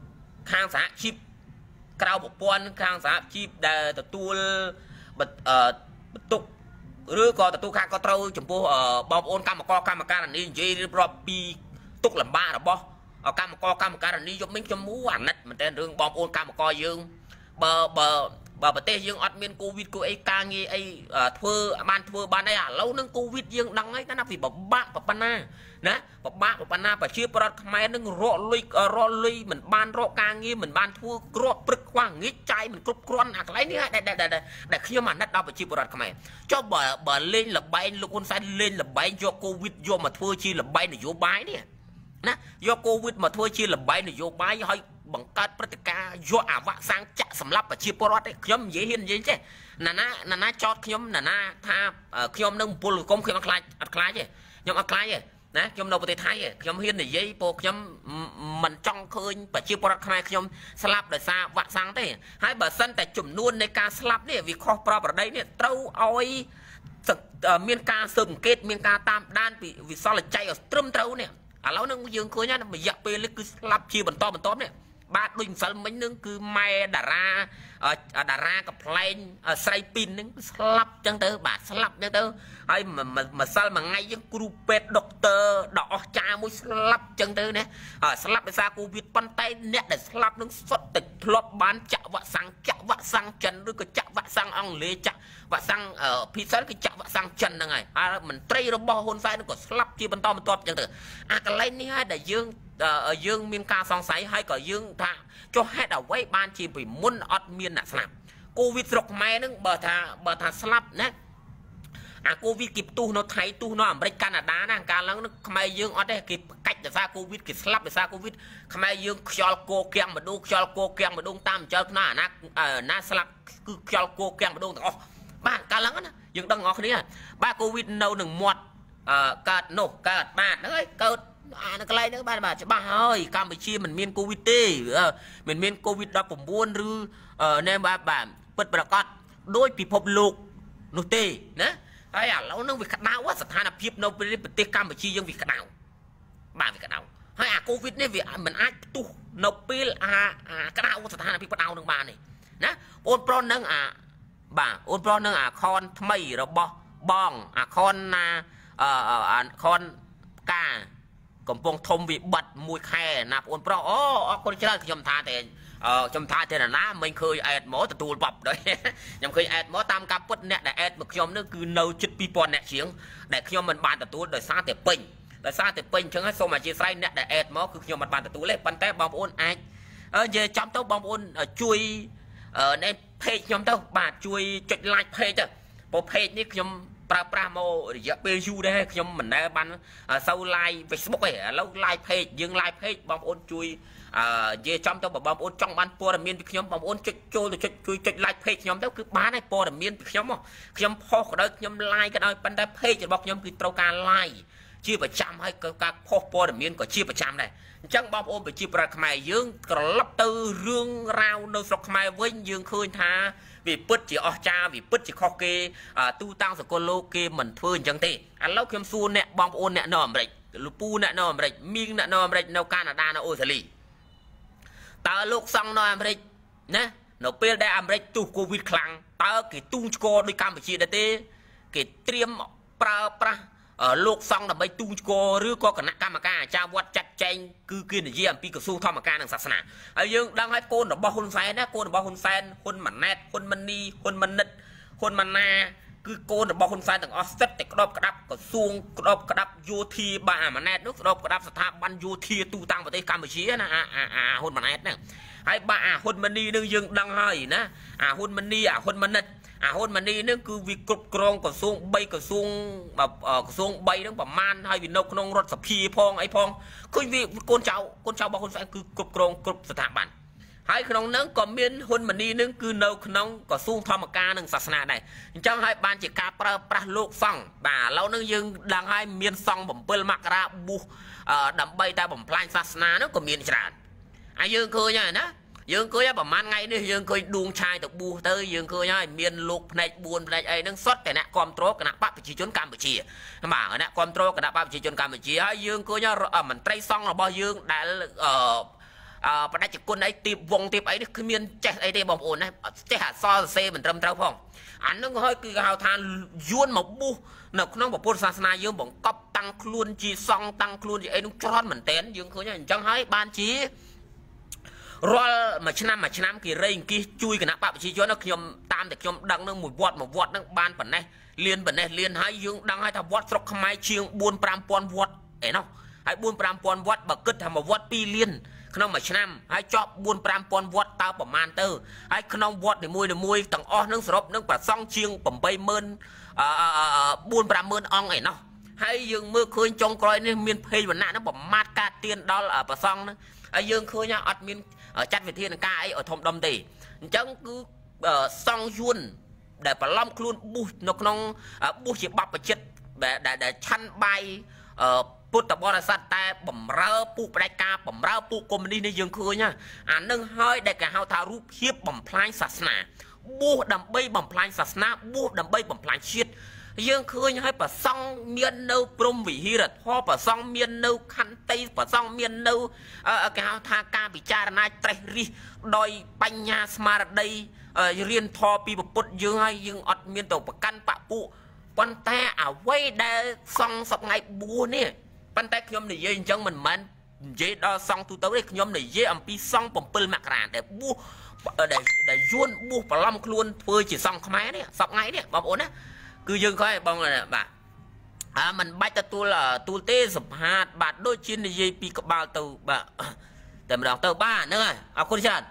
ខាងសហជីពក្រៅប្រព័ន្ធខាងសហជីពដែលទទួលបន្ទុកឬក៏ទទួលខាងក៏ត្រូវចំពោះបងប្អូនកម្មករកម្មការនីនិយាយរៀបរាប់ពីទុកលំបាករបស់កម្មករកម្មការនីយកមិញខ្ញុំមូអាណិតមែនតើរឿងបងប្អូនកម្មករយើងបើបើបើប្រទេសយើងអត់មានកូវីដគួរអីការងារអីធ្វើបានធ្វើបានអីឥឡូវនឹងកូវីដយើងដឹងហើយណាពីបបាក់ប៉ុណ្ណាណាបបាក់ប៉ុណ្ណាប្រជាប្រដ្ឋខ្មែរនឹងរកលុយរកលុយមិនបានរកការងារមិនបានធ្វើក្រក់ព្រឹកខ្វះងាយចាយមិនគ្រប់គ្រាន់អាកន្លែងនេះដែលដែលខ្ញុំអាណិតដល់ប្រជាប្រដ្ឋខ្មែរចុះបើបើលេងលបែងលោកហ៊ុនសែនលេងលបែងយកកូវីដយកមកធ្វើជាលបែងនយោបាយនេះណាយកកូវីដមកធ្វើជាលបែងនយោបាយហើយបង្កើតព្រឹត្តិការណ៍យកអាវ៉ាក់សាំងចាក់សម្លាប់ប្រជាពលរដ្ឋឯងខ្ញុំនិយាយហ៊ាននិយាយចេះណាណាណាណាចោតខ្ញុំណាណាថាខ្ញុំនឹងពលគុំខ្ញុំអត់ខ្លាចអត់ខ្លាចទេខ្ញុំអត់ខ្លាចទេណាខ្ញុំនៅប្រទេសថៃទេខ្ញុំហ៊ាននិយាយព្រោះខ្ញុំមិនចង់ឃើញប្រជាពលរដ្ឋខ្មែរខ្ញុំស្លាប់ដោយសារវ៉ាក់សាំងទេហើយបើសិនតែចំនួននៃការស្លាប់នេះវាខុសប្រប្រដីនេះត្រូវឲ្យមានការស៊ើបអង្កេតមានការតាមដានពីវិសលច័យឲ្យត្រឹមត្រូវនេះឥឡូវនឹងយើងឃើញណារយៈពេលនេះគឺស្លាប់ជាបន្តបន្ទាប់នេះបាទដូចម្សិលមិញនឹងគឺម៉ែតារាតារាកំ pl ែងស្រីពីននឹងស្លាប់ចឹងទៅបាទស្លាប់ចឹងទៅហើយម្សិលមួយថ្ងៃយើងគ្រូពេទ្យដុកទ័រដ៏អស្ចារ្យមួយស្លាប់ចឹងទៅណាស្លាប់ដោយសារកូវីដប៉ុន្តែអ្នកដែលស្លាប់នឹងសុទ្ធតែធ្លាប់បានចាក់វ៉ាក់សាំងចាក់វ៉ាក់សាំងចិនឬក៏ចាក់វ៉ាក់សាំងអង់គ្លេសចាក់វ៉ាក់សាំងភាសាគឺចាក់វ៉ាក់សាំងចិនហ្នឹងហើយហើយមន្ត្រីរបស់ហ៊ុនសែនក៏ស្លាប់ជាបន្តបន្ទាប់ចឹងទៅអាកន្លែងនេះហើយដែលយើងយើងមានការសង្ស័យហើយក៏យើងថាចុះហេតុអ្វីបានជាពីមុនអត់មានអ្នកស្លាប់កូវីដស្រុកខ្មែរហ្នឹងបើថាបើថាស្លាប់ណាអាកូវីដគេផ្ទុះនៅថៃផ្ទុះនៅអាមេរិកកាណាដាណាកាលឡើងនឹងខ្មែរយើងអត់ទេគេកាច់ដោយសារកូវីដគេស្លាប់ដោយសារកូវីដខ្មែរយើងខ្យល់គោគាំងម្ដងខ្យល់គោគាំងម្ដងតាមចលខ្នាអាណាណាស្លាប់គឺខ្យល់គោគាំងម្ដងទាំងអស់បាទកាលឡើងណាយើងដឹងទាំងអស់គ្នាបាទកូវីដនៅនឹងមាត់កើតនោះកើតបាទហ្នឹងហើយកើតអានៅកន្លែងហ្នឹងបាទបាទច្បាស់ហើយកម្ពុជាមិនមានកូវីដទេមិនមានកូវីដដប់ប្រាំបួនឬណែបាទបាទពិតប្រាកដដោយពិភពលោកនោះទេណាហើយឥឡូវហ្នឹងវាក្តៅស្ថានភាពនៅប្រទេសកម្ពុជាយើងវាក្តៅបាទវាក្តៅហើយអាកូវីដនេះវាមិនអាចផ្ទុះនៅពេលអាក្តៅស្ថានភាពក្តៅនឹងបានទេណាអូនប្រុសនឹងអាបាទអូនប្រុសនឹងអាខនថ្មីរបស់បងអាខនណាអាខនផ្កាកំពុងធំវិបត្តិមួយខែណាបងប្រុសអូអរគុណច្រើនខ្ញុំថាតែខ្ញុំថាទេណាមិនឃើញអេតមកទទួលបបដែរខ្ញុំឃើញអេតមកតាមការពុតអ្នកដែលអេតមកខ្ញុំនឹងគឺនៅជិតពីរពាន់អ្នកជាងដែលខ្ញុំមិនបានទទួលដោយសារតែពេញដោយសារតែពេញអញ្ចឹងហើយសូមអធិស្ឋានអ្នកដែលអេតមកគឺខ្ញុំមិនបានទទួលទេប៉ុន្តែបងប្អូនអាចនិយាយចំទៅបងប្អូនជួយនៅ page ខ្ញុំទៅបាទជួយចុច like page ទៅព្រោះ page នេះខ្ញុំប្រើប្រាស់មករយៈពេលយូរដែរខ្ញុំមិនដែលបានសូវ live Facebook ទេឥឡូវ live page យើង live page បងប្អូនជួយអឺនិយាយចំទៅបងប្អូនចង់បានព័ត៌មានពីខ្ញុំបងប្អូនចុចចូលទៅចុចជួយចុច like page ខ្ញុំទៅគឺបានហើយព័ត៌មានពីខ្ញុំខ្ញុំផុសក៏ដោយខ្ញុំ like ក៏ដោយប៉ុន្តែ page របស់ខ្ញុំគឺត្រូវការ like ជាប្រចាំហើយក៏ការផុសព័ត៌មានក៏ជាប្រចាំដែរអញ្ចឹងបងប្អូនប្រជាប្រដ្ឋខ្មែរយើងត្រឡប់ទៅរឿងរ៉ាវនៅស្រុកខ្មែរវិញយើងឃើញថាវាពិតជាអស្ចារ្យវាពិតជាខុសគេទូតាំងសកលលោកគេមិនធ្វើអញ្ចឹងទេឥឡូវខ្ញុំសួរអ្នកបងប្អូនអ្នកនៅអាមេរិកលោកពូអ្នកនៅអាមេរិកមីងអ្នកនៅអាមេរិកនៅកាណាដានៅអូស្ត្រាលីតើលោកសង់នៅអាមេរិកណានៅពេលដែលអាមេរិកទុះកូវីដខ្លាំងតើគេទូងឆ្កដោយកម្ពុជាដែរទេគេត្រៀមប្រើប្រាស់លោកសង់ដើម្បីទូងឆ្កឬក៏គណៈកម្មការអាចារ្យវត្តចាត់ចែងគឺគេនិយាយអំពីក្រសួងធម្មការនិងសាសនាហើយយើងដឹងហើយកូនរបស់ហ៊ុនសែនណាកូនរបស់ហ៊ុនសែនហ៊ុនម៉ាណែតហ៊ុនម៉ានីហ៊ុនម៉ាណិតហ៊ុនម៉ាណាគឺកូនរបស់ហ៊ុនសែនទាំងអស់សិតតែក្តោបក្តាប់ក្រសួងក្តោបក្តាប់យោធាបាទអាម៉ាណែតនោះក្តោបក្តាប់ស្ថាប័នយោធាទូតាំងប្រទេសកម្ពុជាណាអាហ៊ុនម៉ាណែតហ្នឹងហើយបាទអាហ៊ុនម៉ានីនឹងយើងដឹងហើយណាអាហ៊ុនម៉ានីអាហ៊ុនម៉ាណិតអាហ៊ុនម៉ានីនឹងគឺវាគ្រប់គ្រងក្រសួងបីក្រសួងក្រសួងបីនឹងប្រមាណហើយវានៅក្នុងរដ្ឋសភាផងអីផងឃើញវាកូនចៅកូនចៅរបស់ហ៊ុនសែនគឺគ្រប់គ្រងគ្រប់ស្ថាប័នហើយក្នុងនឹងក៏មានហ៊ុនម៉ានីនឹងគឺនៅក្នុងក្រសួងធម្មការនិងសាសនាដែរអញ្ចឹងហើយបានជាការប្រើប្រាស់លោកសង្ឃបាទឥឡូវនឹងយើងដឹងហើយមានសង្ឃbảyមករាបួសដើម្បីតែបំផ្លាញសាសនានោះក៏មានច្រើនហើយយើងឃើញហើយណាយើងឃើញប្រហែលថ្ងៃនេះយើងឃើញដួងឆាយទៅបួសទៅយើងឃើញហើយមានលោកផ្នែកបួនផ្នែកអីហ្នឹងសុទ្ធតែអ្នកគ្រប់គ្រងគណៈបកប្រជាជនកម្ពុជាបាទអ្នកគ្រប់គ្រងគណៈបកប្រជាជនកម្ពុជាហើយយើងឃើញមន្ត្រីសង្ឃរបស់យើងដែលបដិជនអីទីវងទីអីនេះគ្មានចេះអីទេបងប្អូនណាចេះអសរសេរមិនត្រឹមត្រូវផងអានឹងហើយគឺហៅថាយួនមកបុះនៅក្នុងពុទ្ធសាសនាយើងបង្កប់តាំងខ្លួនជាសង្ឃតាំងខ្លួនជាអីនោះច្រើនមែនតើយើងឃើញហើយអញ្ចឹងហើយបានជារាល់មួយឆ្នាំមួយឆ្នាំគេរៃអង្គាសជួយគណៈបព្វជិជនខ្ញុំតាមតែខ្ញុំដឹងនឹងមួយវត្តមួយវត្តនឹងបានប៉ុណ្ណេះលៀនប៉ុណ្ណេះលៀនហើយយើងដឹងហើយថាវត្តស្រុកខ្មែរជាងបួន ប្រាំពាន់វត្តអីនោះហើយបួន ប្រាំពាន់វត្តបើគិតថាមួយវត្តពីរលានក្នុងមួយឆ្នាំហើយចប់បួន ប្រាំពាន់វត្តតើប្រមាណទៅហើយក្នុងវត្តនីមួយនីមួយទាំងអស់នឹងសរុបនឹងប្រសង់ជាង 80000 4 50000 អង្គអីនោះហើយយើងមើលឃើញចុងក្រោយនេះមានភេទវណ្ណៈនឹងប្រមាថការទៀនដល់ប្រសង់ហ្នឹងហើយយើងឃើញអត់មានចាត់វិធានការអីឲ្យធំដុំទេអញ្ចឹងគឺសង់យួនដែលបន្លំខ្លួនបុះនៅក្នុងបុះជាបព្វជិតដែលឆាន់បាយពុទ្ធបរិស័ទតែបំរើពូផ្ដាច់ការបំរើពូកុម្មុយនីសនេះយើងឃើញអានឹងហើយដែលគេហៅថារូបភាពបំផ្លាញសាសនាបួសដើម្បីបំផ្លាញសាសនាបួសដើម្បីបំផ្លាញជាតិយើងឃើញហើយប្រសង់មាននៅព្រំវិហារធម៌ប្រសង់មាននៅខន្តីប្រសង់មាននៅគេហៅថាការពិចារណាត្រេះរិះដោយបញ្ញាស្មារតីរៀនធម៌ពីពុទ្ធយើងហើយយើងអត់មានទៅប្រកាន់បពុប៉ុន្តែអ្វីដែលសង់សប្ងៃបួសនេះប៉ុន្តែខ្ញុំនិយាយអញ្ចឹងមិនមែននិយាយដល់សង់ទូទៅទេខ្ញុំនិយាយអំពីសង់7មករាដែលបួសដែលដែលយួនបួសប្រឡំខ្លួនធ្វើជាសង់ខ្មែរនេះសប្ងៃនេះបងប្អូនណាគឺយើងឃើញបងបាទអាមិនបាច់ទទួលទូលទេសភាតបាទដូចជានិយាយពីក្បាលទៅបាទតែម្ដងទៅបាទហ្នឹងហើយអរគុណច្រើន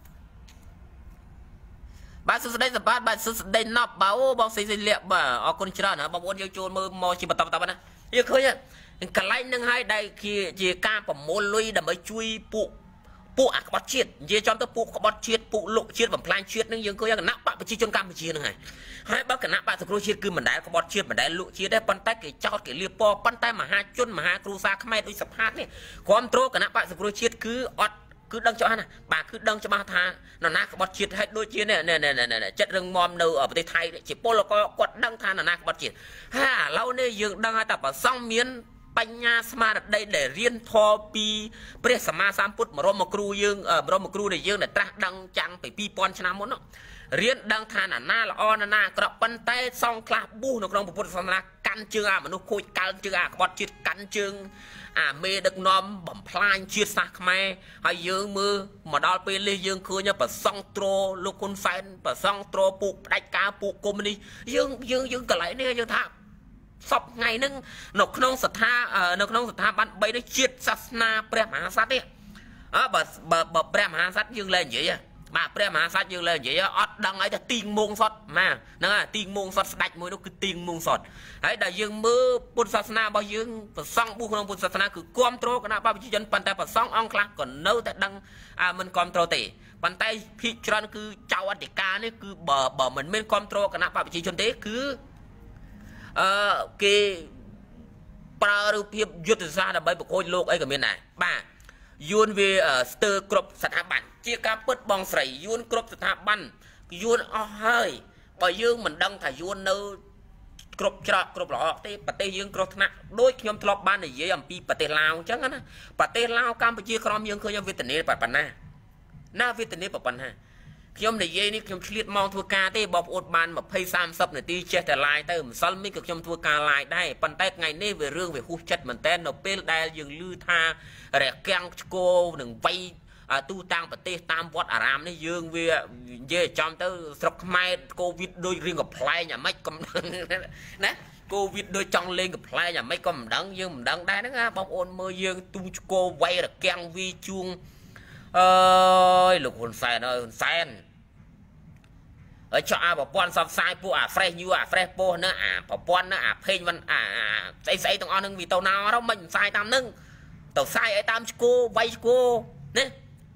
បាទសួស្តីសភាតបាទសួស្តីណប់បាទអូបងស៊ីស៊ីលាក់បាទអរគុណច្រើនបងប្អូនយើងចូលមើលមកជាបន្តបន្តណាយើងឃើញកន្លែងហ្នឹងហើយដែលជាជាការប្រមូលលុយដើម្បីជួយពួកពួកអាក្បត់ជាតិនិយាយចំទៅពួកក្បត់ជាតិពួកលុកជាតិបំផ្លាញជាតិនឹងយើងឃើញគណៈបកប្រជាជនកម្ពុជាហ្នឹងហើយហើយបើគណៈបកសង្គ្រោះជាតិគឺមិនដែលក្បត់ជាតិមិនដែលលុកជាតិទេប៉ុន្តែគេចោតគេលៀបពណ៌ប៉ុន្តែមហាជនមហាគ្រូសាខ្មែរដូចសភាតនេះគ្រប់គ្រងគណៈបកសង្គ្រោះជាតិគឺអត់គឺដឹងច្បាស់ណាបាទគឺដឹងច្បាស់ថានរណាក្បត់ជាតិហើយដូចជានេះចិត្តរឹងមាំនៅប្រទេសថៃជាពលករគាត់ដឹងថានរណាក្បត់ជាតិហើយឥឡូវនេះយើងដឹងថាប្រសង់មានបញ្ញាស្មារតីដែលរៀនធម៌ពីព្រះសម្មាសម្ពុទ្ធបរមគ្រូយើងបរមគ្រូដែលយើងដែលត្រាស់ដឹងចាំងពីពីរពាន់ឆ្នាំមុននោះរៀនដឹងថាណាណាល្អណាណាអាក្រក់ប៉ុន្តែសង្ឃខ្លះប៊ូសនៅក្នុងពុទ្ធសាសនាកាន់ជើងអាមនុស្សខូចកាល់ជើងអាក្បត់ជាតិកាន់ជើងអាមេដឹកនាំបំផ្លាញជាតិសាសន៍ខ្មែរហើយយើងមើលមកដល់ពេលនេះយើងឃើញប្រសង់ត្រលោកហ៊ុនសែនប្រសង់ត្រពូកផ្ដាច់ការពូកកុម្មុយនីសយើងយើងយើងកន្លែងនេះយើងថាសពថ្ងៃហ្នឹងនៅក្នុងស្ថានៅក្នុងស្ថាប័នបីនេះជាតិសាសនាព្រះមហាក្សត្រទេអើបើបើព្រះមហាក្សត្រយើងលែងនិយាយបាទព្រះមហាក្សត្រយើងលែងនិយាយអត់ដឹងអីថាទីងមងសតណាហ្នឹងហើយទីងមងសតស្ដេចមួយនោះគឺទីងមងសតហើយដែលយើងមើលពុទ្ធសាសនារបស់យើងប្រសង់បុះក្នុងពុទ្ធសាសនាគឺគ្រប់គ្រងគណៈបព្វជិជនប៉ុន្តែប្រសង់អង្គខ្លះក៏នៅតែដឹងមិនគ្រប់គ្រងទេប៉ុន្តែភាគច្រើនគឺចៅអធិការនេះគឺបើបើមិនមានគ្រប់គ្រងគណៈបព្វជិជនទេគឺអឺគេប្រើរូបភាពយុទ្ធសាស្ត្រដើម្បីប្រកួតលោកអីក៏មានដែរបាទយួនវាស្ទើរគ្រប់ស្ថាប័នជាការពិតបងស្រីយួនគ្រប់ស្ថាប័នយួនអស់ហើយបើយើងមិនដឹងថាយួននៅគ្រប់ច្រកគ្រប់ល្អទេប្រទេសយើងគ្រោះថ្នាក់ដូចខ្ញុំធ្លាប់បាននិយាយអំពីប្រទេសឡាវអញ្ចឹងណាប្រទេសឡាវកម្ពុជាក្រមយើងឃើញវេទនាប៉ុណ្ណាណាវេទនាប៉ុណ្ណាខ្ញុំនិយាយនេះខ្ញុំឆ្លៀតមកធ្វើការទេបងប្អូនបានยี่สิบ สามสิบនាទីចេះតែឡាយទៅម្សិលមិញក៏ខ្ញុំធ្វើការឡាយដែរប៉ុន្តែថ្ងៃនេះវារឿងវាហួសចិត្តមែនតើនៅពេលដែលយើងឮថារកាំងឆ្កោនឹងវាយទូតាំងប្រទេសតាមវត្តអារាមនេះយើងវានិយាយចំទៅស្រុកខ្មែរកូវីដដូចរៀងកំ pl ែងអាម៉េចក៏ណាកូវីដដូចចង់លេងកំ pl ែងអាម៉េចក៏មិនដឹងយើងមិនដឹងដែរហ្នឹងណាបងប្អូនមើលយើងទូឆ្កោវាយរកាំងវីជួងអើយលោកហ៊ុនសែនអើយហ៊ុនសែនហើយចោះអាប្រព័ន្ធសបផ្សាយពួកអា fresh news អា fresh post ណាអាប្រព័ន្ធណាអា page មិនអាស្អីស្អីទាំងអស់ហ្នឹងវាទៅណាទៅមិនផ្សាយតាមហ្នឹងទៅផ្សាយឲ្យតាមឆ្កោវាយឆ្កោណា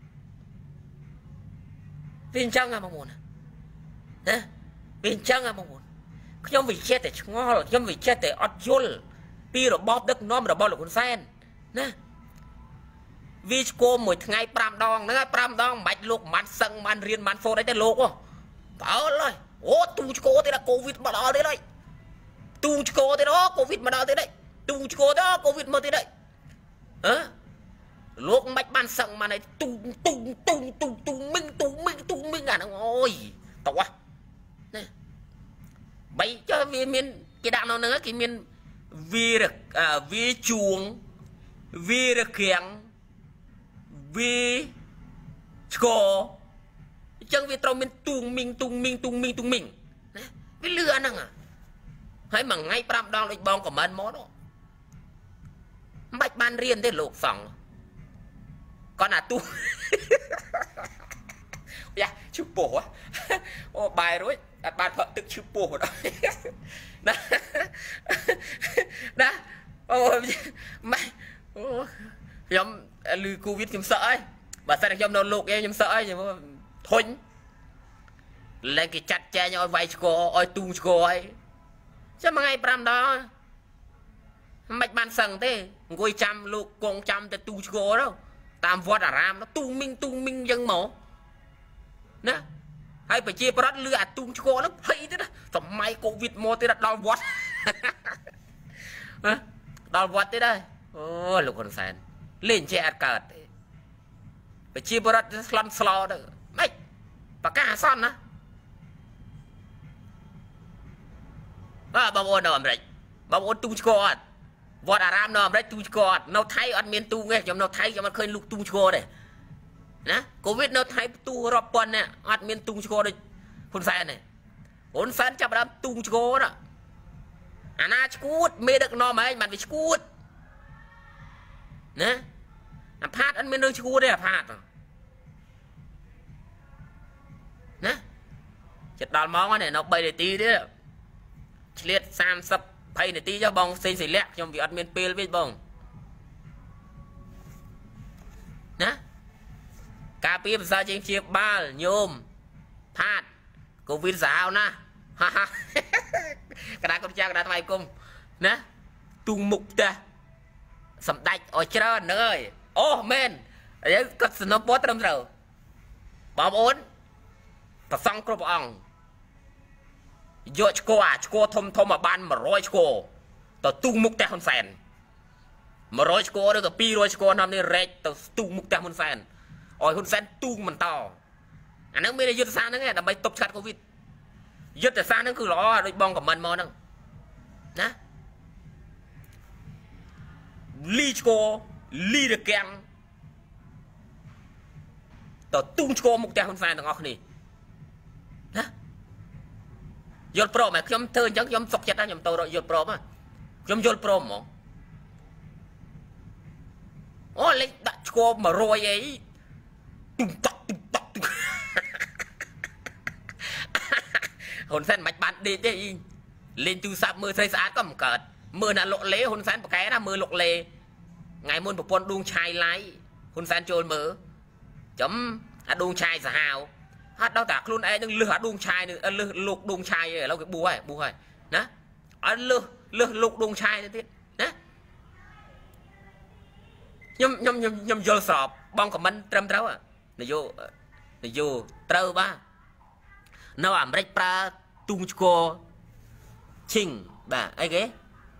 វាអញ្ចឹងហ៎បងប្អូនណាវាអញ្ចឹងហ៎បងប្អូនខ្ញុំវាចេះតែឆ្ងល់ខ្ញុំវាចេះតែអត់យល់ពីរបបដឹកនាំរបស់លោកហ៊ុនសែនណាវាឆ្កោមួយថ្ងៃ5ដងហ្នឹងហើយ5ដងមិនបាច់លោកមិនសឹងមិនរៀនមិនសូត្រអីទេលោកអូបើអើយអូទូឆ្កោទេដល់កូវីដមកដល់ទេហើយទូឆ្កោទេអូកូវីដមកដល់ទេហើយទូឆ្កោទេកូវីដមកទេហើយអើលោកមិនបានសឹងមកនៃទុងទុងទុងទុងទុងមឹងទុងមឹងទុងមឹងអាហ្នឹងអូយតោះណាបីចុះវាមានគេដាក់នៅហ្នឹងគេមានវាវាជួងវារគាំងវាឆ្កអញ្ចឹងវាត្រូវមានទុងមីងទុងមីងទុងមីងទុងមីងណាវាលឺអាហ្នឹងហើយមួយថ្ងៃប្រាំដងដូចបងខមមិនមកមិនបាច់បានរៀនទេលោកសង្ឃគាត់អាទូយ៉ាឈឺពោះអូបាយរួចអត់បានផឹកទឹកឈឺពោះដល់ណាណាអូម៉ែអូខ្ញុំលឺកូវីដខ្ញុំសឹកអីបើសិនខ្ញុំនៅលោកឯងខ្ញុំសឹកអីខ្ញុំធុញឡើងគេចាត់ចែងឲ្យវាយឆ្កឲ្យទូងឆ្កអីចាំមួយថ្ងៃប្រាំដងមិនបានសឹងទេអង្គុយចាំលោកកងចាំទៅទូងឆ្កទៅតាមវត្តអារាមទូងមីងទូងមីងយ៉ាងមកណាហើយប្រជាប្រដ្ឋលឺអាទូងឆ្កហ្នឹងភ័យទៀតសម័យកូវីដមកទៀតដល់វត្តដល់វត្តទៀតហើយអូលោកហ៊ុនសែនលេងចេះអត់កើតទេប្រជាប្រដ្ឋស្លន់ស្លោទៅម៉េចបកាអសន្នណាបាទបងប្អូននៅអាមេរិកបងប្អូនទូងឆ្កអត់វត្តអារាមនៅអាមេរិកទូងឆ្កអត់នៅថៃអត់មានទូងទេខ្ញុំនៅថៃខ្ញុំអត់ឃើញលោកទូងឆ្កទេណាកូវីដនៅថៃទូរាប់ពាន់នេះអត់មានទូងឆ្កដូចហ៊ុនសែនទេហ៊ុនសែនចាប់ដើមទូងឆ្កណាអាណាឈួតមេដឹកនាំហែងបានវាឈួតណាអាផាតអត់មានរឿងឈួតទេអាផាតណាចិត្តដល់ម៉ោងហ្នឹងនៅបីនាទីទៀតឆ្លៀតសាមសិបភ័យនាទីចុះបងសេងសិលាក់ខ្ញុំវាអត់មានពេលវិញបងណាការពារភាសាជាងជាបាលញោមផាតកូវីដសាហាវណាហាហាកណ្ដាលគុំចាកណ្ដាលថ្មីគុំណាទូងមុខផ្ទះសម្ដេចឲ្យច្រើនហ្នឹងហើយអូមែនយើងគាត់សំណពតត្រឹមត្រូវបងប្អូនប្រសង់គ្រប់អង្គយកឆ្កអាឆ្កធំធំមកបានមួយរយឆ្កទៅទូងមុខផ្ទះហ៊ុនសែនមួយរយឆ្កឬក៏ពីររយឆ្កនាំនេះរែកទៅទូងមុខផ្ទះហ៊ុនសែនឲ្យហ៊ុនសែនទូងបន្តអាហ្នឹងមានយុទ្ធសាស្ត្រហ្នឹងឯងដើម្បីទប់ស្កាត់កូវីដយុទ្ធសាស្ត្រហ្នឹងគឺល្អដូចបងខមមិនមកហ្នឹងណាលីឆ្កលីរកាំងទៅទូងឆ្កមុខផ្ទះហ៊ុនសែនទាំងអស់គ្នាណាយល់ព្រមខ្ញុំធ្វើអញ្ចឹងខ្ញុំសុខចិត្តណាខ្ញុំទៅយល់ព្រមខ្ញុំយល់ព្រមហ្មងអូលេខដាក់ឆ្កមួយរយអីទុំតក់ទុំតក់ហ៊ុនសែនមិនបានដេកទេលេងទូរស័ព្ទមើលស្រីស្អាតក៏មិនកើតមើលណាលុកលេហ៊ុនសែនប្រកែណាមើលលុកលេថ្ងៃមុនប្រពន្ធដួងឆាយឡៃហ៊ុនសែនចូលមើលចំអាដួងឆាយសាហាវអត់ដល់តែខ្លួនឯងនឹងលឹះអាដួងឆាយនឹងលឹះលោកដួងឆាយឥឡូវគេបួសហើយបួសហើយណាអត់លឹះលឹះលោកដួងឆាយទៅទៀតណាខ្ញុំខ្ញុំខ្ញុំខ្ញុំយល់ស្របបងខមមិនត្រឹមត្រូវនយោនយោត្រូវបាទនៅអាមេរិកប្រើទូងឆ្កឈិងបាទអីគេ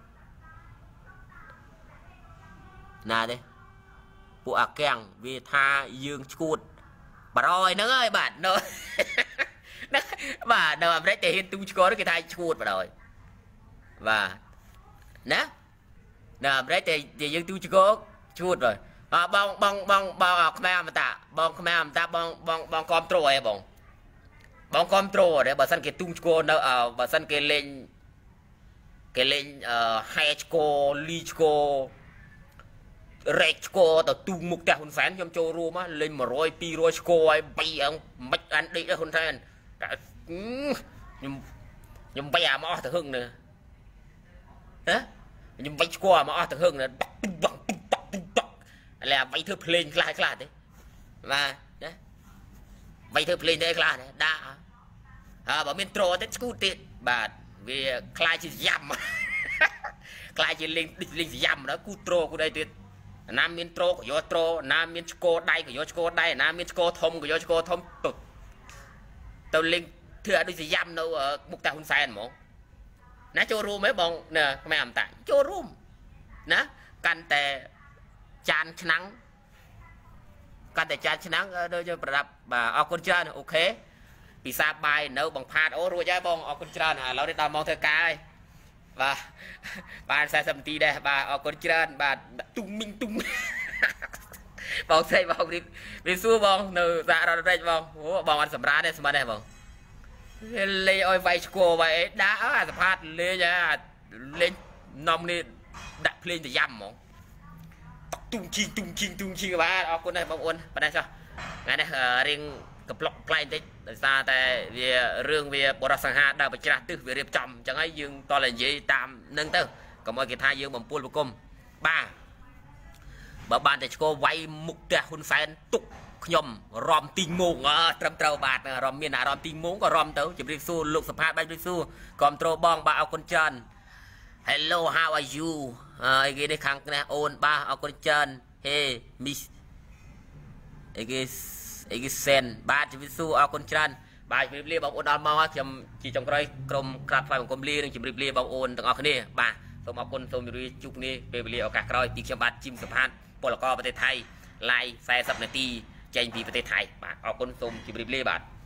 ណាទេពួកអាកាំងវាថាយើងឈួតបរយហ្នឹងហើយបាទនៅបាទនៅអាមេរិកតែហ៊ានទូងឆ្កគេថាឈួតបរយបាទណានៅអាមេរិកតែយើងទូងឆ្កឈួតrồi à,បងបងបងបងខ្មែរអមតាបងខ្មែរអមតាបងបងបងគ្រប់ត្រូលអីបងបងគ្រប់ត្រូលទេបើសិនគេទូងឆ្កនៅបើសិនគេលេងគេលេងហែឆ្កលីឆ្ករែកឆ្កទៅទូងមុខផ្ទះហ៊ុនសែនខ្ញុំចូលរួមលេងមួយរយពីររយឆ្កហើយបីអងមិនអានដេកហ៊ុនសែនខ្ញុំខ្ញុំបីអាមកអស់ទៅហឹងnữaហ៎ខ្ញុំបីឆ្កមកអស់ទៅហឹងnữa là vậy thưa planeខ្លះខ្លះទេបាទណាvậy thưa plane ទេខ្លះទេដាក់អើបើមានត្រូទេស្គូតទៀតបាទវាខ្លាចជាយ៉ាំខ្លាចជាលេងលេងយ៉ាំដល់គូត្រូគូអីទៀតណាមានត្រូក៏យកត្រូណាមានឆ្កោដៃក៏យកឆ្កោដៃណាមានឆ្កោធំក៏យកឆ្កោធំទៅទៅលេងធ្វើឲ្យដូចជាយ៉ាំនៅមុខតាហ៊ុនសែនហ្មងណាចូលរួមហ៎បងខ្មែរអមតាចូលរួមណាកាន់តែចានឆ្នាំងแต่จานชนะโดยจะประดับบ่าออกคนเจนโอเคปีศาจใบเนื้อบังพาดโอ้รู้ใจบองออกคนเจนเราได้ตามมองเธอกายบ่าบ่าใส่สมตีได้บ่าออกคนเจนบ่าตุ้งมิงตุ้งบองใส่บองรีรีสู้บองเนื้อจะเราได้บองโอ้บองอันสำราญได้สมัยได้บองเลยเอาไฟสกัวไว้ด่าสะพานเลยจ้ะเล่นนอมนี่ดักเพลงแต่ย่ำมองตุ้งชิงตุ้งชิงตุ้งชิงว่าออกคนได้บางคนไปได้ใช่ไงเนี่ยเรื่องกับล็อกไกลติดแต่ซาแต่เรื่องเรื่องบริษัทหาดาวไปจ้าตื้อเรื่องจำจังไงยืงตอนเลยยี่ตามนั่งตื้อก็มอยกีทายืงบ่มปูนบุกมบ้าบ่บานแต่โชว์ไว้มุกแต่คุณแฟนตุกขยมรอมติงมงอ่ะตรำเตาบาดรอมเมียนารอมติงมงก็รอมเตาจะไปสู้ลูกสภาพไปไปสู้กอมโตรบองบ่าเอาคนจัน Hello how are you ไอ้เกได้ครั้งนะโอนบ่าเอาคนจัน Hey miss ไอ้เกไอ้เกเซนบ่าจะไปสู้เอาคนจันบ่าจะไปเรียบบอกโอนดอลมาว่าจำจีจงกรอยกรมกราบไฟของกรมเรียนจะไปเรียบบอกโอนต่างออกนี่บ่าส่งเอาคนส่งอยู่จุกนี้ไปเรียบโอกาสกรอยปีเขียวบัตรจิมสะพานปลกประเทศไทยไล่แซ่สับนาทีใจปีประเทศไทยบ่าเอาคนส่งจะไปเรียบบัตร